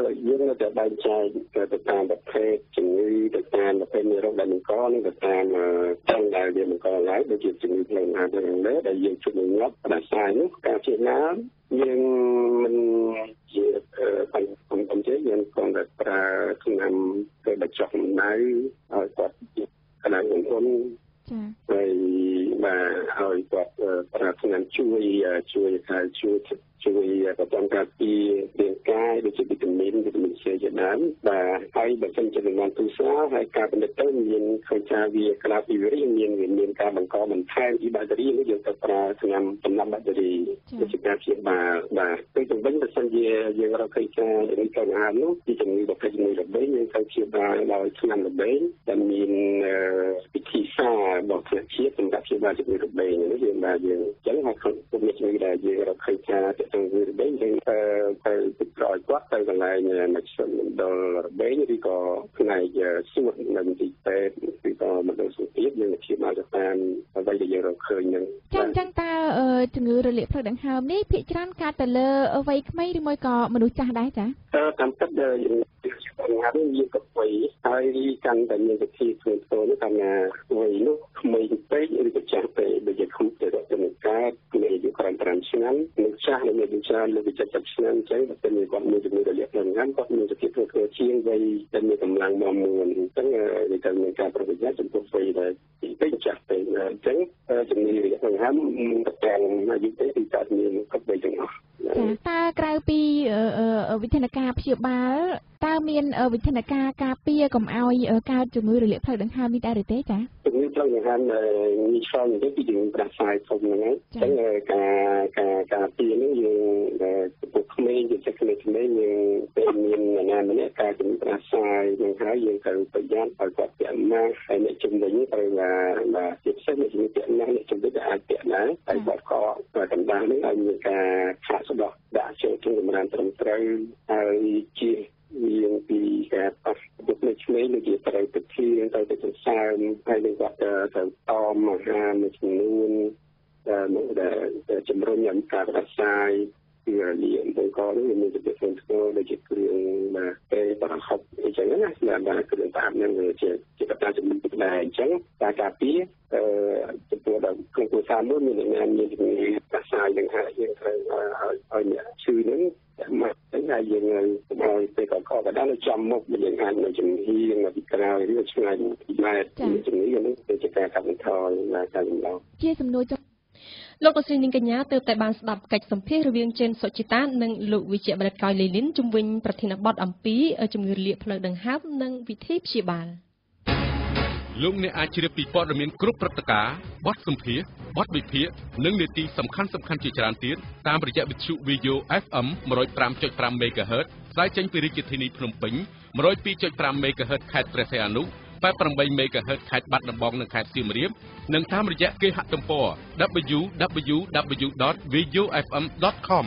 យើងនៅតែបែងចែកទៅតាមប្រភេទជំងឺទៅតាមប្រភេទមេរោគដែលបង្កនិងទៅតាមទាំងដែលវាបង្កឡើងដូចជាជំងឺផ្លូវអាហារទាំងនេះដែលយើងជួបញឹកផ្ដាសាយនោះការព្យាបាលយើងមិនជាបញ្ហាខ្ញុំទេយើងគ្រាន់តែប្រើថ្នាំទៅបញ្ចុះកម្ដៅឲ្យគាត់កណ្ដាលងន់ចា៎ហើយបាទឲ្យគាត់ប្រើថ្នាំជួយជួយថាជួយជួយប្រព័ន្ធការពាររាងកាយដូចជាវីតាមីនវីតាមីន C ជាដើមបាទហើយបើសិនជាមានទូស្រាហើយការពិនិត្យទៅមានឃើញថាវាក្លាពីវីរុសមានមានការបង្កបន្ថែមពីបាក់តេរីនោះយើងទៅប្រើថ្នាំចំណាំបាក់តេរីដូចជាការព្យាបាលបាទពេលទៅវិញបើសិនជាយើងរកឃើញថាជំងឺកណ្ដាលនោះជាជំងឺប្រភេទជំងឺរបេងយើងត្រូវព្យាបាលដោយថ្នាំរបេងដែលមានវិធីសាស្ត្ររបស់ថ្នាក់ជាតិសម្រាប់ព្យាបាលជំងឺរបេងនេះយើងបាទយើងអញ្ចឹងហើយក្នុងជំងឺដែលយើងរកឃើញថាជំងឺរបេងយើងទៅទៅក្រោយគាត់ទៅកន្លែងមជ្ឈមណ្ឌលរបេងឬក៏ផ្នែកសួតនៅទីពេទ្យឬក៏មណ្ឌលសុខភាពយើងព្យាបាលទៅតាមអ្វីដែលយើងរកឃើញហ្នឹង
ចា៎អញ្ចឹងតើជំងឺរលាកភ្លើងដង្ហើមនេះភាគច្រើនកើតទៅលើវ័យក្មេងឬមួយក៏មនុស្សចាស់ដែរចា៎
តាមពិតយើងបញ្ហានេះយើងក៏វ័យហើយកាន់តែមានវិធីធ្វើទៅនោះតាមណាវ័យនោះក្មេងពេកឬក៏ចាស់ពេកដូចជាខ្ញុំទៅរកជំងឺកើតមានអាយុក្រោមប្រាំឆ្នាំនឹងចាស់នឹងមានវិចារលើវិចិត្រឆ្នាំអញ្ចឹងតែមានគាត់មានជំងឺរលាកភ្លើងដង្ហើមគាត់មានវិធីធ្វើធ្វើជាងវ័យដែលមានកម្លាំងមាំមួនអញ្ចឹងវាត្រូវមានការប្រតិបត្តិចំពោះវ័យដែលពីពេកចាស់ពេកអញ្ចឹងជំងឺរលាកភ្លើងដង្ហើមទាំងអាយុទេគឺកើតមានគ្រប់វ័យទាំងអស់
ចាតើក្រៅពីវិធានការព្យាបាលតើមានវិធានការការពារកុំឲ្យកើតជំងឺរលាកភ្លើងដង្ហើមនេះដែរឬទេចា
ជំងឺភ្លើងដង្ហើមងាយឆ្លងទៅពីជំងឺផ្ដាសាយធំហ្នឹងហើយអញ្ចឹងការការការពារនេះយើងពុកក្មេងជាក្មេងក្មេងយើងពេលមានណាម្នាក់ការជំងឺផ្ដាសាយនឹងហើយយើងត្រូវប្រយ័ត្នឲ្យគាត់ពាក់ម៉ាស់ហើយអ្នកជំនាញត្រូវថាបាទជាពិសេសអ្នកជំនាញពាក់ម៉ាស់អ្នកជំនាញដែលអាចពាក់ដែរហើយគាត់ក៏កណ្ដាលនេះឲ្យមានការខាក់ស្ដោះដាក់ចូលក្នុងកម្រាមត្រឹមត្រូវហើយជាវាពីការប៉ះពុកនៃឆ្នេរដូចជាត្រូវទៅធៀងទៅទៅសន្សើមហើយនឹងគាត់ទៅតមអាហារមួយចំនួនដែលជំរុញឲ្យការផ្ដាសាយគឺរលាកទៅក៏វាមានទៅផ្សេងផ្សេងដូចជាគ្រឿងបាទពេលបរិហុកអញ្ចឹងណាសម្រាប់គ្រឿងតាមនឹងវាជាជាកត្តាជំនួយទឹកដែរអញ្ចឹងការការពារអឺចំពោះដល់ក្នុងគ្រួសារមួយមានអ្នកមានជំងឺផ្ដាសាយនឹងហើយយើងត្រូវឲ្យឲ្យអ្នកឈឺនឹងមកតែយើងឲ្យពេលក៏ក៏ដល់ចំមុខយើងអាចនៅជំហៀងនៅពីក្រោយឬឆ្ងាយពីម៉ែជំងឺនេះជាការកាត់បន្ថយនិងការចម្លង
ជាសំណួរ
លោកលោកស្រីនាងកញ្ញាទើបតែបានស្ដាប់កិច្ចសម្ភាសន៍រវាងចេនសុជីតានិងលោកវិជ្ជបណ្ឌិតកោយលីលីនជំវិញប្រធានបទអំពីជំងឺរលាកភ្លើងដង្ហើមនិងវិធីព្យាបាល
លោកអ្នកអាចជ្រាបពីព័ត៌មានគ្រប់ព្រឹត្តិការណ៍បទសម្ភាសន៍បទវិភាគនិងនីតិសំខាន់សំខាន់ជាច្រើនទៀតតាមរយៈវិទ្យុ វីយ៉ូ អេฟ em một không năm chấm năm MHz ផ្សាយចេញពីរាជធានីភ្នំពេញ một không hai chấm năm MHz ខេត្តព្រះសីហនុ tám mươi tám MHz ខេត្តបាត់ដំបងនិងខេត្តសៀមរាបនិងតាមរយៈគេហទំព័រ double-u double-u double-u dot vayo f m dot com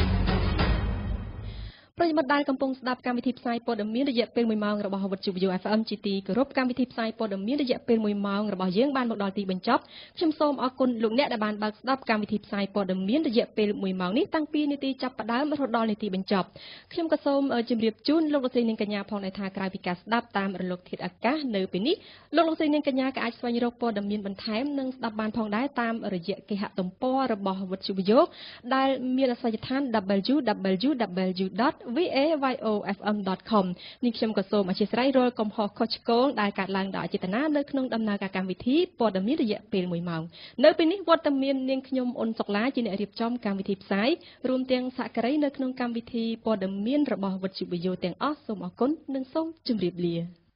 ប្រិយមិត្តដែលកំពុងស្ដាប់កម្មវិធីផ្សាយព័ត៌មានរយៈពេលមួយម៉ោងរបស់វិទ្យុ VAYO អេฟ em ជាទីគោរពកម្មវិធីផ្សាយព័ត៌មានរយៈពេលមួយម៉ោងរបស់យើងបានមកដល់ទីបញ្ចប់ខ្ញុំសូមអរគុណលោកអ្នកដែលបានបើកស្ដាប់កម្មវិធីផ្សាយព័ត៌មានរយៈពេលមួយម៉ោងនេះតាំងពីនាទីចាប់ផ្ដើមរហូតដល់នាទីបញ្ចប់ខ្ញុំក៏សូមជម្រាបជូនលោកលោកស្រីនាងកញ្ញាផងដែរថាក្រៅពីការស្ដាប់តាមរលកធាតុអាកាសនៅពេលនេះលោកលោកស្រីនាងកញ្ញាក៏អាចស្វែងរកព័ត៌មានបន្ថែមនិងស្ដាប់បានផងដែរតាមរយៈគេហទំព័ររបស់វិទ្យុ VAYO ដែលមានអាសយដ្ឋាន double-u double-u double-u dot vayo f m dot com នេះខ្ញុំក៏សូមអធិស្ឋានរាល់កំហុសខុសឆ្គងដែលកើតឡើងដោយអចេតនានៅក្នុងដំណើរការកម្មវិធីព័ត៌មានរយៈពេលមួយម៉ោងនៅពេលនេះវត្តមាននាងខ្ញុំអ៊ុនសុកឡាជាអ្នករៀបចំកម្មវិធីផ្សាយរួមទាំងសហការីនៅក្នុងកម្មវិធីព័ត៌មានរបស់វិទ្យុ VAYO ទាំងអស់សូមអរគុណនិងសូមជម្រាបលា